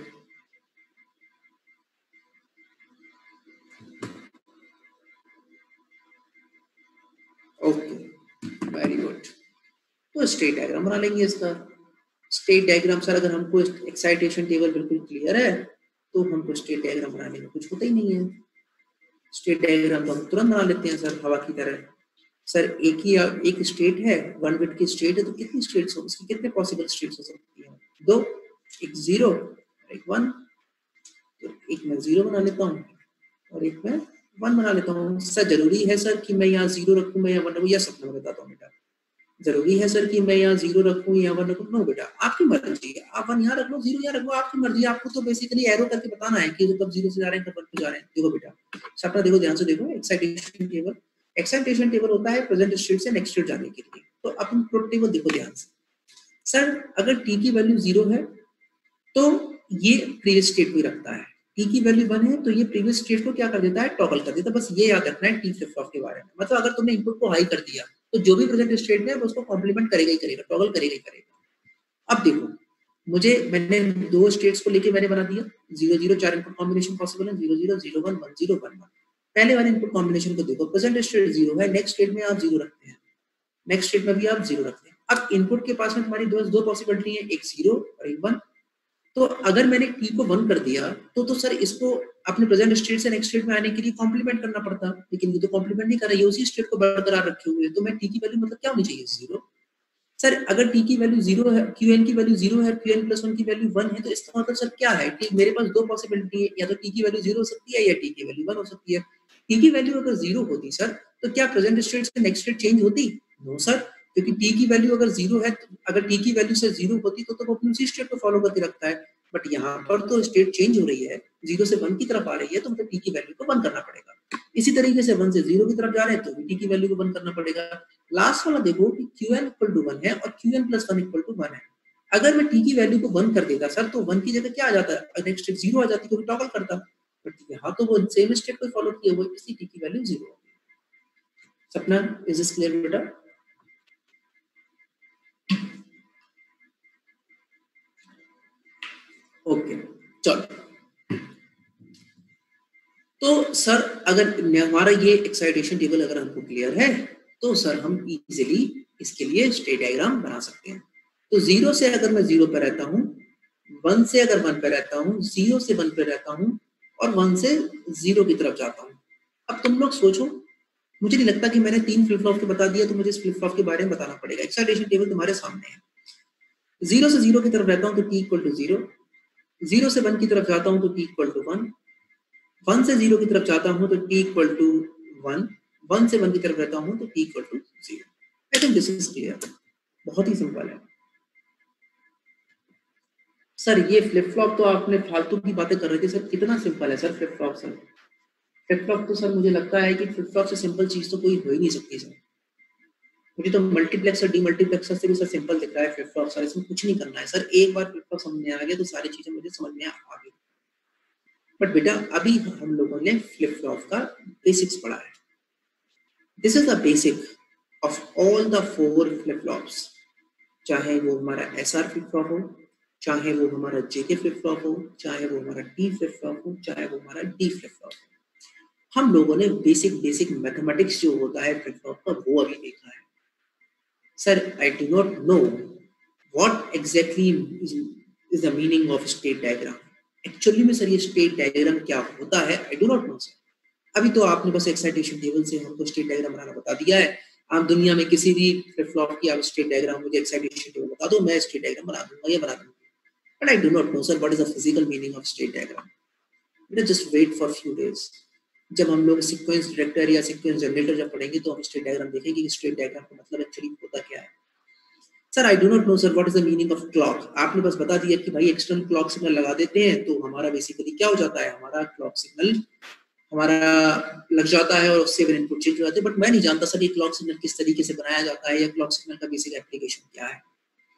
Okay very good. तो स्टेट डायग्राम बना लेंगे इसका। स्टेट डायग्राम सर अगर हमको एक्साइटेशन टेबल बिल्कुल क्लियर है तो हमको स्टेट डायग्राम बनाने में कुछ होता ही नहीं है। स्टेट डायग्राम तो हम तुरंत बना लेते हैं सर हवा की तरह। सर एक ही एक स्टेट है, वन बिट की स्टेट है, तो कितनी स्टेट्स हो, उसकी कितने पॉसिबल स्टेट्स हो सकती हैं? दो, एक जीरो एक वन। तो एक मैं जीरो बना लेता हूँ और एक मैं वन बना लेता हूँ। सर जरूरी है सर कि मैं यहाँ जीरो रखूँ, मैं यहाँ वन रखूँ? यस अपना बताता हूँ बेटा, जरूरी है सर कि मैं यहाँ जीरो रखूँ या वन रखूँ? नो बेटा, आपकी मर्जी है, आप वन यहाँ रख लो, जीरो यहाँ रख लो, आपकी मर्जी है। आपको तो बेसिकली एरो करके बताना है कि कब जीरो से जा रहे हैं कब वन पे जा रहे हैं। देखो बेटा सपना देखो, ध्यान से देखो, एक्साइटेशन टेबल एक्साइटेशन टेबल होता है प्रेजेंट स्टेट से नेक्स्ट स्टेट जाने के लिए। तो अपन प्लॉट टेबल देखो ध्यान से। सर अगर टी की वैल्यू जीरो है तो ये प्रीवियस स्टेट को रखता है, टी की वैल्यू वन है तो ये प्रीवियस स्टेट को क्या कर देता है? टॉगल कर देता है। बस ये याद रखना है टी फ्लिप फ्लॉप के बारे में। मतलब अगर तुमने इनपुट को हाई कर दिया तो जो भी प्रेजेंट स्टेट में है उसको कॉम्प्लीमेंट करेगा ही करेगा, टॉगल करेगा ही करेगा। अब देखो मुझे, मैंने दो स्टेट्स को लेके मैंने बना दिया जीरो जीरो, चार इनपुट कॉम्बिनेशन पॉसिबल है, zero zero zero one one zero one one. पहले वाले इनपुट कॉम्बिनेशन को देखो, प्रेजेंट स्टेट जीरो है, नेक्स्ट स्टेट में आप जीरो रखते हैं, नेक्स्ट स्टेट में भी आप जीरो रखते हैं। अब इनपुट के पास में तुम्हारी दो दो पॉसिबिलिटी है, एक जीरो और एक वन। तो अगर मैंने टी को वन कर दिया तो तो सर इसको अपने प्रेजेंट स्टेट से नेक्स्ट स्टेट में आने के लिए कॉम्प्लीमेंट करना पड़ता, लेकिन ये तो कॉम्प्लीमेंट नहीं कर रहा है, ये उसी स्टेट को बरकरार रखे हुए है। तो मैं टी की वैल्यू मतलब क्या होनी चाहिए? जीरो। सर अगर टी की वैल्यू जीरो है, क्यूएन की वैल्यू जीरो है, क्यूएन प्लस वन की वैल्यू वन है, तो इसका मतलब सर क्या है? टी मेरे पास दो पॉसिबिलिटी है, या तो टी की वैल्यू जीरो हो सकती है या टी की वैल्यू वन हो सकती है। टी की वैल्यू अगर जीरो होती सर तो क्या प्रेजेंट स्टेट से नेक्स्ट स्टेट चेंज होती? नो सर, क्योंकि टी की वैल्यू अगर जीरो है, अगर टी की वैल्यू से जीरो होती तो, तो वो अपनी उसी स्टेट को फॉलो करके रखता है। बट यहाँ पर तो स्टेट चेंज हो रही है, जीरो से वन की तरफ आ रही है, तो मतलब टी की वैल्यू को वन करना पड़ेगा। इसी तरीके से वन से जीरो की तरफ जा रहे हैं तो टी की वैल्यू को वन करना पड़ेगा। लास्ट वाला देखो कि qn इक्वल टू वन है और qn plus one equal to one है। अगर मैं t की वैल्यू को वन कर देता सर तो वन की जगह क्या आ जाता है? नेक्स्ट स्टेट जीरो आ जाती, क्योंकि टॉगल करता। बट यहाँ तो वो सेम स्टेट को फॉलो किए हुए, इसलिए t की value zero. Sapna is this clear बेटा? ओके चलो। तो सर अगर हमारा ये एक्साइटेशन टेबल अगर हमको क्लियर है तो सर हम इजीली इसके लिए स्टेट डायग्राम बना सकते हैं। तो जीरो से अगर मैं जीरो पे रहता हूँ, वन से अगर वन पे रहता हूँ, जीरो से वन पे रहता हूँ और वन से जीरो की तरफ जाता हूँ। अब तुम लोग सोचो, मुझे नहीं लगता कि मैंने तीन फ्लिप फ्लॉप के बता दिया, तो मुझे इस फ्लिप फ्लॉप के बारे में बताना पड़ेगा। एक्साइटेशन टेबल तुम्हारे सामने है। जीरो से जीरो की तरफ रहता हूँ तो T equal to zero, zero से वन की तरफ जाता हूँ तो T equal to one, one से जीरो की तरफ जाता हूँ तो T equal to one, one से वन की तरफ रहता हूँ तो T equal to zero. I think this is clear, बहुत ही सिंपल है। सर ये फ्लिप फ्लॉप तो आपने फालतू की बातें कर रहे थे सर, कितना सिंपल है sir flip flop. Sir flip flop तो सर मुझे लगता है कि फ्लिप फ्लॉप से सिंपल चीज तो कोई हो ही नहीं सकती सर। मुझे तो मल्टीप्लेक्सर डीमल्टीप्लेक्सर से भी सर सिंपल दिख रहा है फ्लिप फ्लॉप। सर इसमें कुछ नहीं करना है सर, एक बार फ्लिप फ्लॉप समझ में आ गया तो सारी चीजें मुझे समझ में आ गई। बट बेटा अभी हम लोगों ने फ्लिप फ्लॉप का बेसिक्स पढ़ा है, this is the basic of all the four flip flops, चाहे वो हमारा एस आर फ्लिप फ्लॉप हो, चाहे वो हमारा जेके फ्लिप फ्लॉप हो, चाहे वो हमारा टी फ्लिप फ्लॉप हो, चाहे वो हमारा डी फ्लिप फ्लॉप हो। हम लोगों ने बेसिक बेसिक मैथमेटिक्स जो होता है फ्लिप फ्लॉप का वो अभी देखा है। Sir I do not know what exactly is the meaning of state diagram. Actually में सर ये स्टेट डायग्राम क्या होता है I do not know sir. अभी तो आपने बस एक्साइटेशन टेबल से हमको स्टेट डायग्राम बनाना बता दिया है। आप दुनिया में किसी भी फ्लिप फ्लॉप की आप स्टेट डायग्राम मुझे एक्साइटेशन टेबल बता दो, मैं स्टेट डायग्राम बना दूंगा, ये बना दूंगा। But I do not know, sir, what is the physical meaning of state diagram. Let us just wait for few days. जब हम लोग सीक्वेंस डायरेक्टर या सीक्वेंस जनरेटर जब पढ़ेंगे तो हम स्टेट डायग्राम देखेंगे कि स्टेट डायग्राम का मतलब एक्चुअली होता क्या है। Sir I do not know sir what is the meaning of clock. आपने बस बता दिया कि भाई एक्सटर्नल क्लॉक सिग्नल लगा देते हैं तो हमारा बेसिकली क्या हो जाता है, हमारा क्लॉक सिग्नल हमारा लग जाता है और उससे फिर इनपुट चेंज हो जाते हैं। बट मैं नहीं जानता सर ये क्लॉक सिग्नल किस तरीके से बनाया जाता है या क्लॉक सिग्नल का बेसिक एप्लीकेशन क्या है।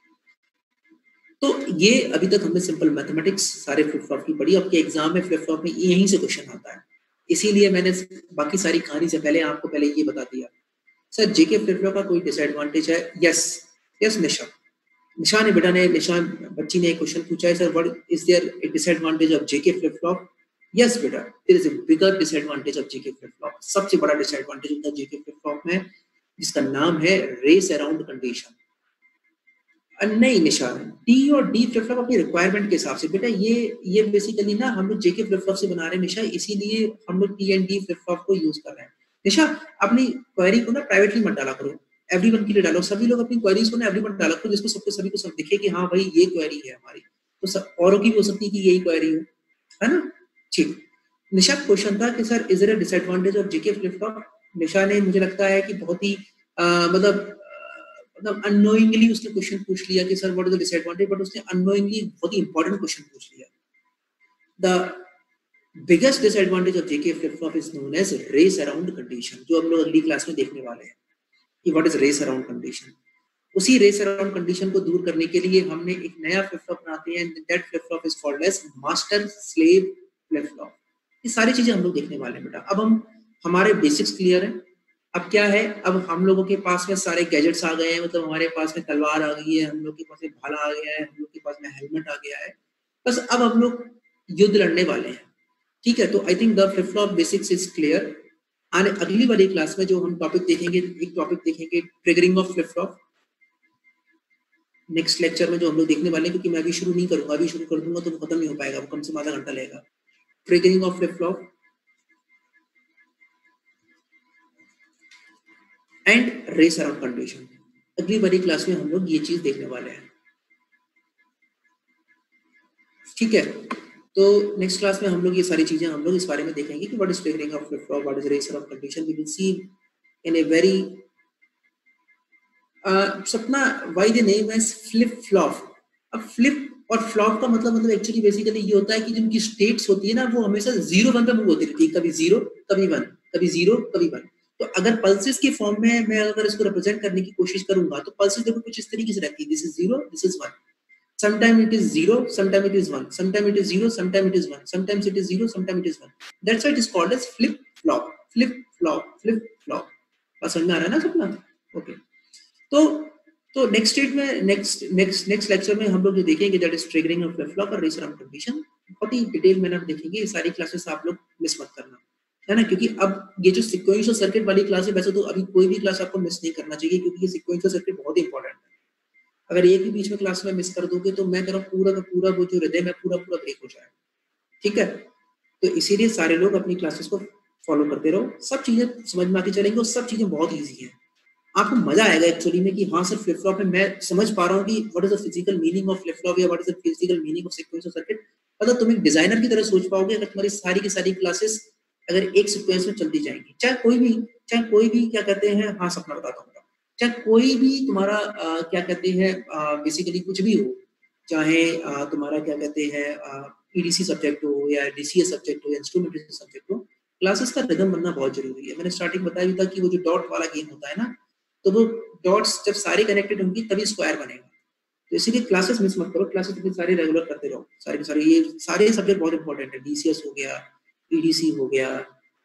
तो ये अभी तक हमने सिंपल मैथमेटिक्स सारे फ्लिप फ्लॉप की पढ़ी। आपके एग्जाम में फ्लिप फ्लॉप में यहीं से क्वेश्चन आता है, इसीलिए मैंने बाकी सारी कहानी से पहले आपको पहले ये बता दिया। सर जेके फ्लिप फ्लॉप का कोई डिसएडवांटेज है? यस यस निशा निशा ने बेटा ने निशा बच्ची ने एक क्वेश्चन पूछा है, sir what is there a disadvantage of JK flip flop? Yes बेटा there is a bigger disadvantage of JK flip flop. सबसे बड़ा डिसएडवांटेज होता है जेके फ्लिप फ्लॉप में जिसका नाम है रेस अराउंड कंडीशन। नहीं निशा, टी और डी फ्लिप फ्लॉप अपनी रिक्वायरमेंट के हिसाब से बेटा ये ये बेसिकली ना हम लोग जेके फ्लिप फ्लॉप से बना रहे हैं निशा, इसीलिए हम लोग T and D flip flop को यूज कर रहे हैं। निशा अपनी क्वेरी को ना प्राइवेटली मत डाला करो, एवरीवन के लिए डालो। सभी लोग अपनी क्वेरीज को ना एवरीवन डाला करो जिसको सबको सभी को सब दिखे कि हाँ भाई ये क्वेरी है हमारी, तो सब औरों की भी हो सकती है कि यही क्वेरी हो, है ना। ठीक, निशा क्वेश्चन था कि sir is there a disadvantage of JK flip flop. Nisha ने मुझे लगता है कि बहुत ही मतलब मतलब अननोइंगली उसने क्वेश्चन पूछ लिया कि sir what is the disadvantage, but उसने अननोइंगली बहुत ही इंपॉर्टेंट क्वेश्चन पूछ लिया। The biggest disadvantage of JK flip flop is known as race around condition, जो हम लोग अगली क्लास में देखने वाले हैं कि what is race around condition. उसी रेस अराउंड कंडीशन को दूर करने के लिए हमने एक नया फ्लिप फ्लॉप बनाते हैं, that flip flop is called as master slave flip flop. ये सारी चीजें हम लोग देखने वाले हैं बेटा। अब हम हमारे बेसिक्स क्लियर हैं। अब क्या है, अब हम लोगों के पास में सारे गैजेट्स आ गए हैं, मतलब हमारे पास में तलवार आ गई है, हम लोग के पास में भाला आ गया है, हम लोग के पास में हेलमेट आ गया है। बस अब हम लोग युद्ध लड़ने वाले हैं, ठीक है। तो I think the flip flop basics is clear. आने अगली वाली क्लास में जो हम टॉपिक देखेंगे, एक टॉपिक देखेंगे triggering of flip flop. Next lecture में जो हम लोग देखने वाले हैं, क्योंकि मैं अभी शुरू नहीं करूंगा, अभी शुरू कर दूंगा तो वो खत्म नहीं हो पाएगा, वो कम से कम आधा घंटा लगेगा। Triggering of flip flop and race around condition, अगली वाली क्लास में हम लोग ये चीज देखने वाले हैं, ठीक है। तो नेक्स्ट क्लास में हम लोग ये सारी चीजें हम लोग इस बारे में देखेंगे कि what is triggering of flip flop, what is race around condition. We will see in a very Sapna why the name is flip flop. अब फ्लिप और फ्लॉप का मतलब मतलब एक्चुअली बेसिकली ये होता है कि जिनकी स्टेट्स होती है ना वो हमेशा जीरो वन पे मूव होती रहती है, कभी जीरो कभी वन, कभी जीरो कभी वन। तो अगर पल्सेस की फॉर्म में मैं अगर इसको रिप्रेजेंट करने की कोशिश करूंगा तो पल्सेस देखो कुछ इस तरीके से रहती है, this is zero this is one, sometime it is zero, sometime it is one, sometime it is zero, sometime it is one, sometimes it is zero, sometime it is one. That's why it is called as flip flop, flip flop, flip flop. बस समझ में आ रहा है ना सपना? Okay, तो तो next state में नेक्स्ट नेक्स्ट नेक्स्ट लेक्चर में हम लोग जो देखेंगे that is triggering of flip flop और रेस अराउंड कंडीशन। बहुत ही डिटेल में देखेंगे, ये सारी क्लासेस आप लोग मिस मत करना, है ना, क्योंकि अब ये जो सीक्वेंशियल सर्किट वाली क्लास है वैसे तो अभी कोई भी क्लास आपको मिस नहीं करना चाहिए, क्योंकि ये सीक्वेंशियल सर्किट बहुत इंपॉर्टेंट है। अगर एक ही बीच में क्लास में मिस कर दोगे तो मैं कह रहा हूँ पूरा का पूरा वो जो रिदम है पूरा पूरा ब्रेक हो जाए, ठीक है। तो इसीलिए सारे लोग अपनी क्लासेस को फॉलो करते रहो, सब चीजें समझ में आती चलेंगी और सब चीजें बहुत ईजी हैं, आपको मजा आएगा एक्चुअली में कि हाँ सर फ्लिप फ्लॉप में मैं समझ पा रहा हूँ कि what is the physical meaning of flip flop या what is the physical meaning of sequential circuit. मतलब तुम एक डिजाइनर की तरह सोच पाओगे अगर तुम्हारी सारी की सारी क्लासेस अगर एक सीक्वेंस में चलती जाएंगी, चाहे कोई भी चाहे कोई भी क्या कहते हैं, हाँ सपना बताता हूँ, चाहे कोई भी तुम्हारा आ, क्या कहते हैं बेसिकली कुछ भी हो, चाहे आ, तुम्हारा क्या कहते हैं ईडीसी सब्जेक्ट हो या डीसीए सब्जेक्ट हो या इंस्ट्रूमेंटेशन सब्जेक्ट हो, क्लासेस का रिदम बनना बहुत जरूरी है। मैंने स्टार्टिंग बताया था कि वो जो डॉट वाला गेम होता है ना, तो वो डॉट्स जब सारे कनेक्टेड होंगी तभी स्क्वायर बनेगा। तो इसीलिए क्लासेस मिस मत करो, क्लासेस अपनी सारे रेगुलर करते रहो, सारे सारे ये सारे सब्जेक्ट बहुत इंपॉर्टेंट है। डीसीएस हो गया, ईडीसी हो गया,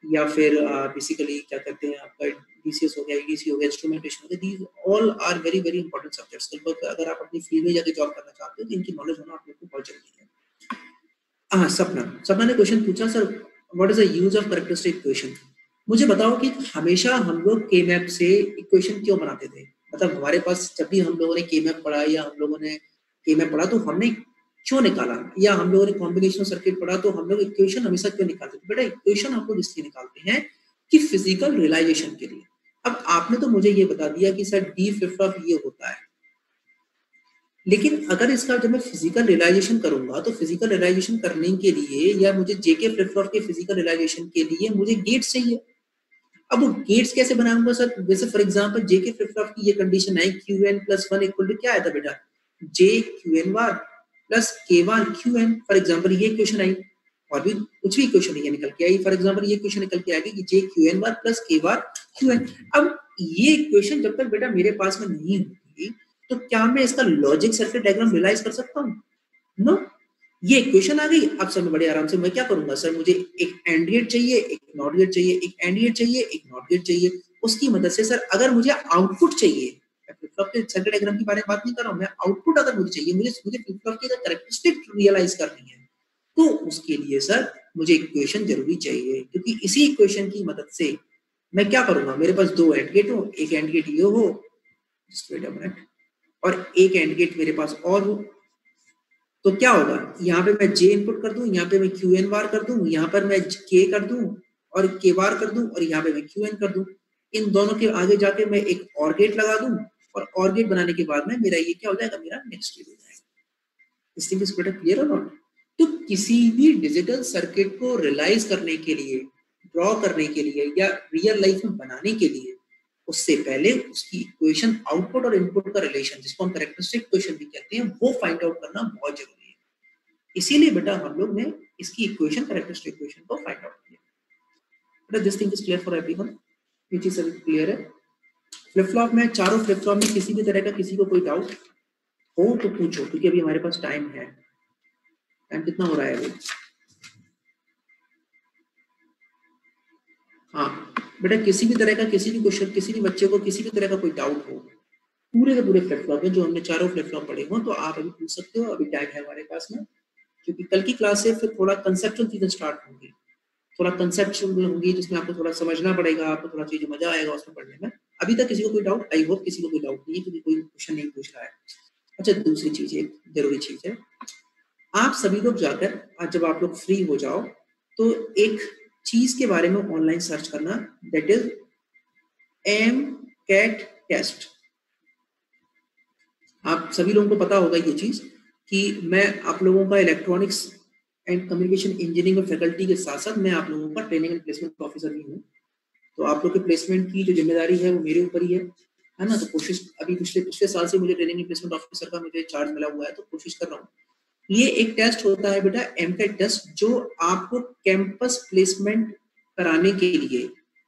या फिर बेसिकली uh, क्या कहते हैं आपका डीसीएस हो गया, ईडीसी हो गया, इंस्ट्रूमेंटेशन हो गया, these all are very very important subjects. लगभग अगर आप अपनी फील्ड में जाके जॉब करना चाहते हो तो इनकी नॉलेज होना आप लोग को बहुत जरूरी है। हाँ, सपना सपना ने क्वेश्चन पूछा, sir what is the use of characteristic equation. मुझे बताओ कि हमेशा हम लोग के मैप से इक्वेशन क्यों बनाते थे। मतलब हमारे पास जब भी हम लोगों ने के मैप पढ़ा या हम लोगों ने के मैप पढ़ा तो हमने क्यों निकाला, या हम लोगों ने कॉम्बिनेशन सर्किट पढ़ा तो हम लोग इक्वेशन हमेशा क्यों निकालते थे। बेटा इक्वेशन हम लोग इसलिए निकालते हैं कि फिजिकल रियलाइजेशन के लिए। अब आपने तो मुझे ये बता दिया कि सर डी फ्लिप फ्लॉप ये होता है, लेकिन अगर इसका जब मैं फिजिकल रियलाइजेशन करूंगा तो फिजिकल रियलाइजेशन करने के लिए या मुझे जेके फ्लिप फ्लॉप के फिजिकल रियलाइजेशन के लिए मुझे गेट्स चाहिए। अब वो गेट्स कैसे बनाऊंगा सर। जैसे for example JK flip flop की ये कंडीशन है Q N plus one equal to क्या आया था बेटा, J Q N bar plus K bar Q N. For example ये इक्वेशन आई, और भी कुछ भी इक्वेशन ये निकल के आई। फॉर एग्जांपल ये इक्वेशन निकल के आएगी कि J Q N bar plus K bar Q N. अब ये इक्वेशन जब तक बेटा मेरे पास में नहीं होगी तो क्या मैं इसका लॉजिक सर्किट डायग्राम रियलाइज कर सकता हूँ? नो। ये इक्वेशन आ गई, अब सर मैं बड़े आराम से मैं क्या करूंगा, सर मुझे एक एंड गेट चाहिए, एक नॉट गेट चाहिए, एक एंड गेट चाहिए, एक नॉट गेट चाहिए। उसकी मदद से सर अगर मुझे आउटपुट चाहिए, फ्लिप फ्लॉप के सर्किट डायग्राम की बारे में बात नहीं कर रहा हूं मैं, आउटपुट अगर मुझे चाहिए, मुझे मुझे फ्लिप फ्लॉप की कैरेक्टरिस्टिक रियलाइज करनी है तो उसके लिए सर मुझे इक्वेशन जरूरी चाहिए, क्योंकि इसी इक्वेशन की मदद से मैं क्या करूंगा, मेरे पास दो एंड गेट हो, एक एंड गेट ये हो, और एक एंड गेट मेरे पास और हो, तो क्या होगा, यहाँ पे मैं जे इनपुट कर दूं, यहाँ पे मैं क्यू एन बार कर दूं, यहाँ पर मैं के कर दूं और के बार कर दूं, और यहाँ पे मैं क्यू एन कर दूं। इन दोनों के आगे जाके मैं एक और गेट लगा दूं, और और गेट बनाने के बाद में मेरा ये क्या हो जाएगा, मेरा नेक्स्ट गेट हो जाएगा। इस थिंग इज क्लियर और नॉट। तो किसी भी डिजिटल सर्किट को रियलाइज करने के लिए, ड्रॉ करने के लिए या रियल लाइफ में बनाने के लिए, उससे पहले उसकी इक्वेशन आउटपुट और इनपुट का रिलेशन, जिसको हम कैरेक्टरिस्टिक इक्वेशन भी कहते हैं, वो फाइंड आउट करना बहुत जरूरी है। इसीलिए बेटा हम लोग ने इसकी इक्वेशन, कैरेक्टरिस्टिक इक्वेशन को फाइंड आउट किया। बेटा this thing is clear for everyone, ये चीज सभी क्लियर है। फ्लिप फ्लॉप में, चारों फ्लिप फ्लॉप में किसी भी तरह का किसी को कोई डाउट हो तो पूछो, क्योंकि अभी हमारे पास टाइम है। टाइम कितना हो रहा है अभी? हाँ बेटा, किसी भी तरह का किसी भी क्वेश्चन, किसी भी बच्चे को किसी भी तरह का कोई डाउट हो पूरे के पूरे फ्लिप फ्लॉप में, जो हमने चारों फ्लिप फ्लॉप पढ़े हो, तो आप अभी पूछ सकते हो। अभी टाइम है हमारे पास में, क्योंकि कल की क्लास से फिर थोड़ा कंसेप्चुअल चीजें स्टार्ट होंगी, थोड़ा कंसेप्चुअल होंगी, जिसमें आपको थोड़ा समझना पड़ेगा, आपको थोड़ा चीज मजा आएगा उसमें पढ़ने में। अभी तक किसी को कोई डाउट, आई होप किसी को कोई डाउट नहीं है, क्योंकि कोई क्वेश्चन नहीं पूछ रहा है। अच्छा, दूसरी चीज, एक जरूरी चीज है, आप सभी लोग जाकर आज जब आप लोग फ्री हो जाओ तो एक चीज के बारे में ऑनलाइन सर्च करना, that is AMCAT test. आप सभी लोगों को पता होगा ये चीज कि मैं आप लोगों का इलेक्ट्रॉनिक्स एंड कम्युनिकेशन इंजीनियरिंग में फैकल्टी के साथ साथ मैं आप लोगों का ट्रेनिंग एंड प्लेसमेंट ऑफिसर भी हूँ। तो आप लोग के प्लेसमेंट की जो जिम्मेदारी है वो मेरे ऊपर ही है, है ना। तो कोशिश, अभी पिछले पिछले साल से मुझे ट्रेनिंग एंड प्लेसमेंट ऑफिसर का मुझे चार्ज मिला हुआ है, तो कोशिश कर रहा हूँ। ये एक टेस्ट होता है बेटा, एमकेट टेस्ट, जो आपको कैंपस प्लेसमेंट कराने के लिए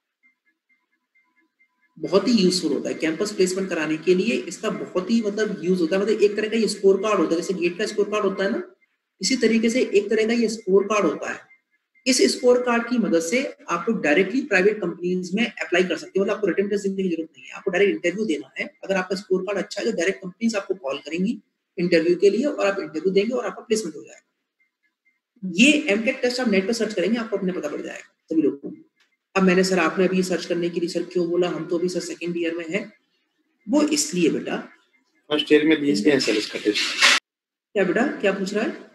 बहुत ही यूजफुल होता है। कैंपस प्लेसमेंट कराने के लिए इसका बहुत ही मतलब यूज होता है। मतलब एक तरह का ये स्कोर कार्ड होता है, जैसे गेट का स्कोर कार्ड होता है ना, इसी तरीके से एक तरह का ये स्कोर कार्ड होता है। इस स्कोर कार्ड की मदद से आप लोग डायरेक्टली प्राइवेट कंपनीज में अप्लाई कर सकते हो। मतलब आपको रिटन टेस्ट देने की जरूरत नहीं है, आपको डायरेक्ट इंटरव्यू देना है। अगर आपका स्कोर कार्ड अच्छा है तो डायरेक्ट कंपनीज आपको कॉल करेंगी इंटरव्यू के लिए, और आप इंटरव्यू देंगे और आपका प्लेसमेंट हो जाएगा। ये एमटेक टेस्ट आप नेट पर सर्च करेंगे, आपको अपने पता पड़ जाएगा सभी लोगों को। अब मैंने सर, आपने अभी सर्च करने के लिए सर क्यों बोला, हम तो अभी सर सेकंड ईयर में है, वो इसलिए बेटा फर्स्ट ईयर में दिए हैं सर इसका टेस्ट। क्या बेटा, क्या पूछ रहा है?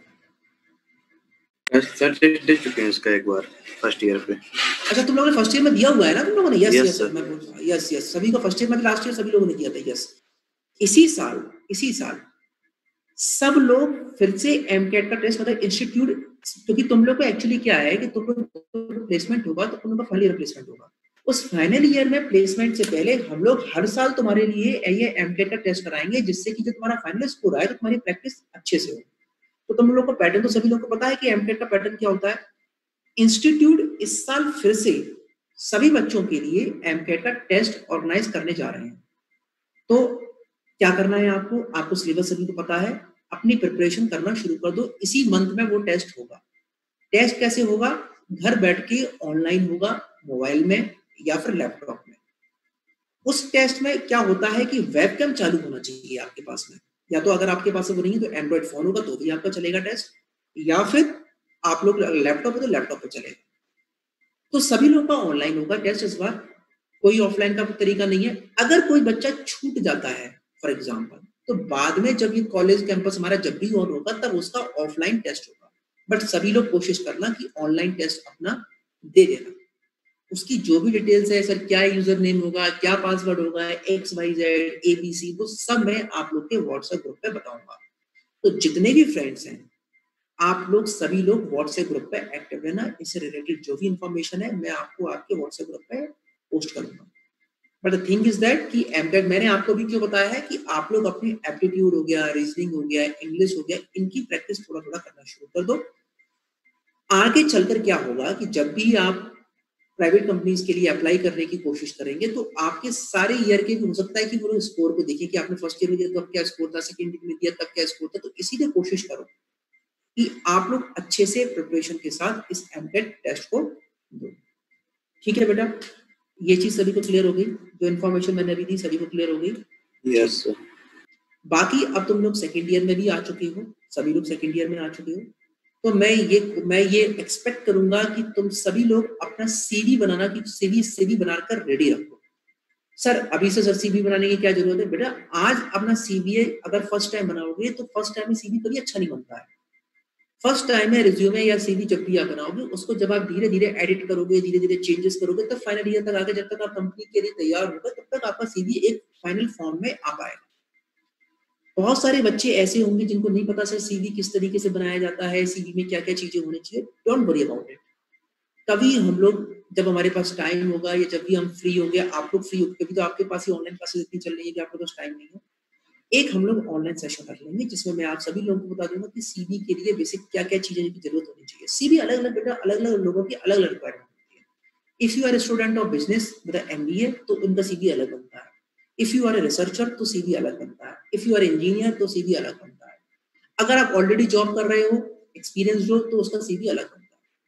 सर टेस्ट दे चुके हैं इसका एक बार फर्स्ट ईयर पे। अच्छा, तुम लोगों ने फर्स्ट ईयर में दिया हुआ है ना तुम लोगों ने? यस yes, यस सर, मैं बोल रहा हूँ, यस यस, सभी का फर्स्ट ईयर में, लास्ट ईयर सभी लोगों ने दिया था। यस, इसी साल इसी साल सब लोग फिर से एमकेट का टेस्ट, मतलब इंस्टीट्यूट, क्योंकि तुम लोग को एक्चुअली क्या है कि तुम लोग प्लेसमेंट होगा तो तुम लोग का फाइनल ईयर प्लेसमेंट होगा। उस फाइनल ईयर में प्लेसमेंट से पहले हम लोग हर साल तुम्हारे लिए ये एमकेट का टेस्ट कराएंगे, जिससे कि जो तुम्हारा फाइनल स्कोर आए तो तुम्हारी प्रैक्टिस अच्छे से हो। तो तुम लोग को पैटर्न तो सभी लोगों को पता है कि एमकेट का पैटर्न क्या होता है। इंस्टीट्यूट इस साल फिर से सभी बच्चों के लिए एमकेट का टेस्ट ऑर्गेनाइज करने जा रहे हैं। तो क्या करना है आपको, आपको सिलेबस सभी को पता है, अपनी प्रिपरेशन करना शुरू कर दो। इसी मंथ में वो टेस्ट होगा। टेस्ट कैसे होगा? घर बैठ के ऑनलाइन होगा, मोबाइल में या फिर लैपटॉप में। उस टेस्ट में क्या होता है कि वेबकैम चालू होना चाहिए आपके पास में, या तो अगर आपके पास वो नहीं है तो एंड्रॉइड फोन होगा तो भी आपका चलेगा टेस्ट, या फिर आप लोग लैपटॉप है तो लैपटॉप पे चलेगा। तो सभी लोग का ऑनलाइन होगा टेस्ट इस बार, कोई ऑफलाइन का तरीका नहीं है। अगर कोई बच्चा छूट जाता है फॉर एग्जाम्पल, तो बाद में जब ये कॉलेज कैंपस हमारा जब भी ऑन होगा तब उसका ऑफलाइन टेस्ट होगा। बट सभी लोग कोशिश करना कि ऑनलाइन टेस्ट अपना दे देना। उसकी जो भी डिटेल्स है, सर क्या यूजर नेम होगा, क्या पासवर्ड होगा, एक्स वाई जेड एबीसी, वो सब मैं आप लोग के व्हाट्सएप ग्रुप पे बताऊंगा। तो जितने भी फ्रेंड्स हैं आप लोग सभी लोग व्हाट्सएप ग्रुप पे एक्टिव रहना। इससे रिलेटेड जो भी इंफॉर्मेशन है मैं आपको आपके व्हाट्सएप ग्रुप पे पोस्ट करूंगा। But the thing is that कि एमटेक मैंने आपको भी क्यों बताया है कि आप लोग अपनी एप्टीट्यूड हो गया, रीजनिंग हो गया, इंग्लिश हो गया, इनकी प्रैक्टिस थोड़ा थोड़ा करना शुरू कर दो। आगे चलकर क्या होगा कि जब भी आप प्राइवेट कंपनीज के लिए अप्लाई करने की कोशिश करेंगे तो आपके सारे ईयर के हो सकता है कि वो स्कोर को देखिए कि आपने फर्स्ट ईयर में दिया तब क्या स्कोर था, सेकंड ईयर में दिया तब क्या स्कोर था। तो इसीलिए कोशिश करो कि आप लोग अच्छे से प्रिपरेशन के साथ इस एमटेक टेस्ट को दो। ठीक है बेटा, ये चीज सभी को क्लियर हो गई? जो इन्फॉर्मेशन मैंने अभी दी सभी को क्लियर हो गई? Yes sir. बाकी अब तुम लोग सेकेंड ईयर में भी आ चुके हो, सभी लोग सेकेंड ईयर में आ चुके हो, तो मैं ये मैं ये एक्सपेक्ट करूंगा कि तुम सभी लोग अपना सीवी बनाना कि सीवी सीवी बनाकर रेडी रखो। सर अभी से सर सीवी बनाने की क्या जरूरत है? बेटा आज अपना सीवी अगर फर्स्ट टाइम बनाओगे तो फर्स्ट टाइम में सीवी कभी अच्छा नहीं बनता है। फर्स्ट टाइम में रिज्यूमे या सीवी जब भी आप बनाओगे उसको जब आप धीरे धीरे एडिट करोगे, धीरे धीरे चेंजेस करोगे, तब फाइनल ईयर तक आगे जब तक आप कंपनी के लिए तैयार होगा तब तक आपका सीवी एक फाइनल फॉर्म में आ पाएगा। बहुत सारे बच्चे ऐसे होंगे जिनको नहीं पता सर सीवी किस तरीके से बनाया जाता है, सीवी में क्या क्या चीजें होनी चाहिए। Don't worry about it. कभी हम लोग जब हमारे पास टाइम होगा या जब भी हम फ्री होंगे, आप लोग फ्री होंगे, कभी तो आपके पास ही ऑनलाइन क्लासेस इतनी चल रही है कि आपके पास टाइम नहीं है, एक हम लोग ऑनलाइन सेशन कर लेंगे जिसमें मैं आप सभी लोगों को बता दूंगा कि सीवी के लिए बेसिक क्या क्या चीजें की जरूरत होनी चाहिए। सीवी अलग अलग बेटा अलग अलग लोगों की अलग अलग रिक्वायरमेंट होती है। If you are student of business मतलब एमबीए तो उनका सीवी अलग बनता है। If you are a researcher तो सीवी अलग बनता है। इफ यू आर इंजीनियर तो सीवी अलग बनता है। अगर आप ऑलरेडी जॉब कर रहे हो, एक्सपीरियंस जो, तो उसका सीवी अलग बनता है।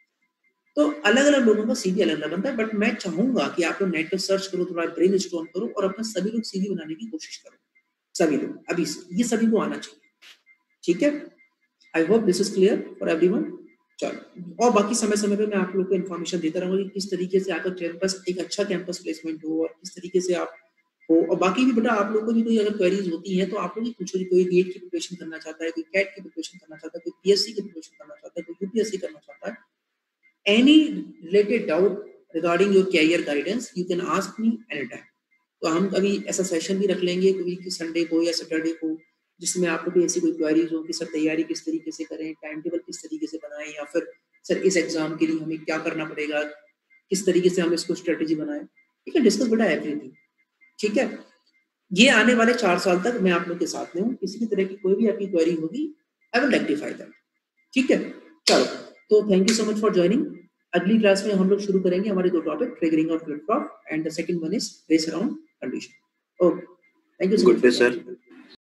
तो अलग अलग लोगों का सीवी अलग अलग बनता है। बट मैं चाहूंगा कि आप लोग नेट पर सर्च करो, थोड़ा ब्रेन स्टॉर्म करो और अपना सभी लोग सीवी बनाने की कोशिश करो। सभी लोग अभी से, ये सभी को आना चाहिए। ठीक है, I hope this is clear for everyone. चलो, और बाकी समय समय पे मैं आप लोग को इन्फॉर्मेशन देता रहूंगा कि किस तरीके से आपका कैंपस एक अच्छा कैंपस प्लेसमेंट हो और किस तरीके से आप हो। और बाकी भी बेटा आप लोग को भी कोई अगर क्वेरीज होती हैं तो आप लोग कुछ कोई गेट की प्रिपरेशन करना चाहता है, कोई कैट की प्रिपरेशन करना चाहता है, कोई पीएससी की प्रिपरेशन करना चाहता है, कोई यूपीएससी करना चाहता है, any related doubt regarding your career guidance you can ask me any time. तो हम कभी ऐसा सेशन भी रख लेंगे कभी संडे को या सैटरडे को जिसमें आप लोग ऐसी कोई क्वेरीज हो कि सर तैयारी किस तरीके से करें, टाइम टेबल किस तरीके से बनाएं, या फिर सर इस एग्जाम के लिए हमें क्या करना पड़ेगा, किस तरीके से हम इसको स्ट्रेटेजी बनाएं। ठीक है, डिस्कस बेटा एवरीथिंग। ठीक है, ये आने वाले चार साल तक मैं आप लोग के साथ में हूँ। किसी भी तरह की कोई भी आपकी क्वेरी होगी आई विल रेक्टिफाई दैट। ठीक है, चलो तो thank you so much for joining. अगली क्लास में हम लोग शुरू करेंगे हमारे दो टॉपिक, ट्रिगरिंग और flip flop, and the second one is race around condition. Okay, thank you so much. Good day sir.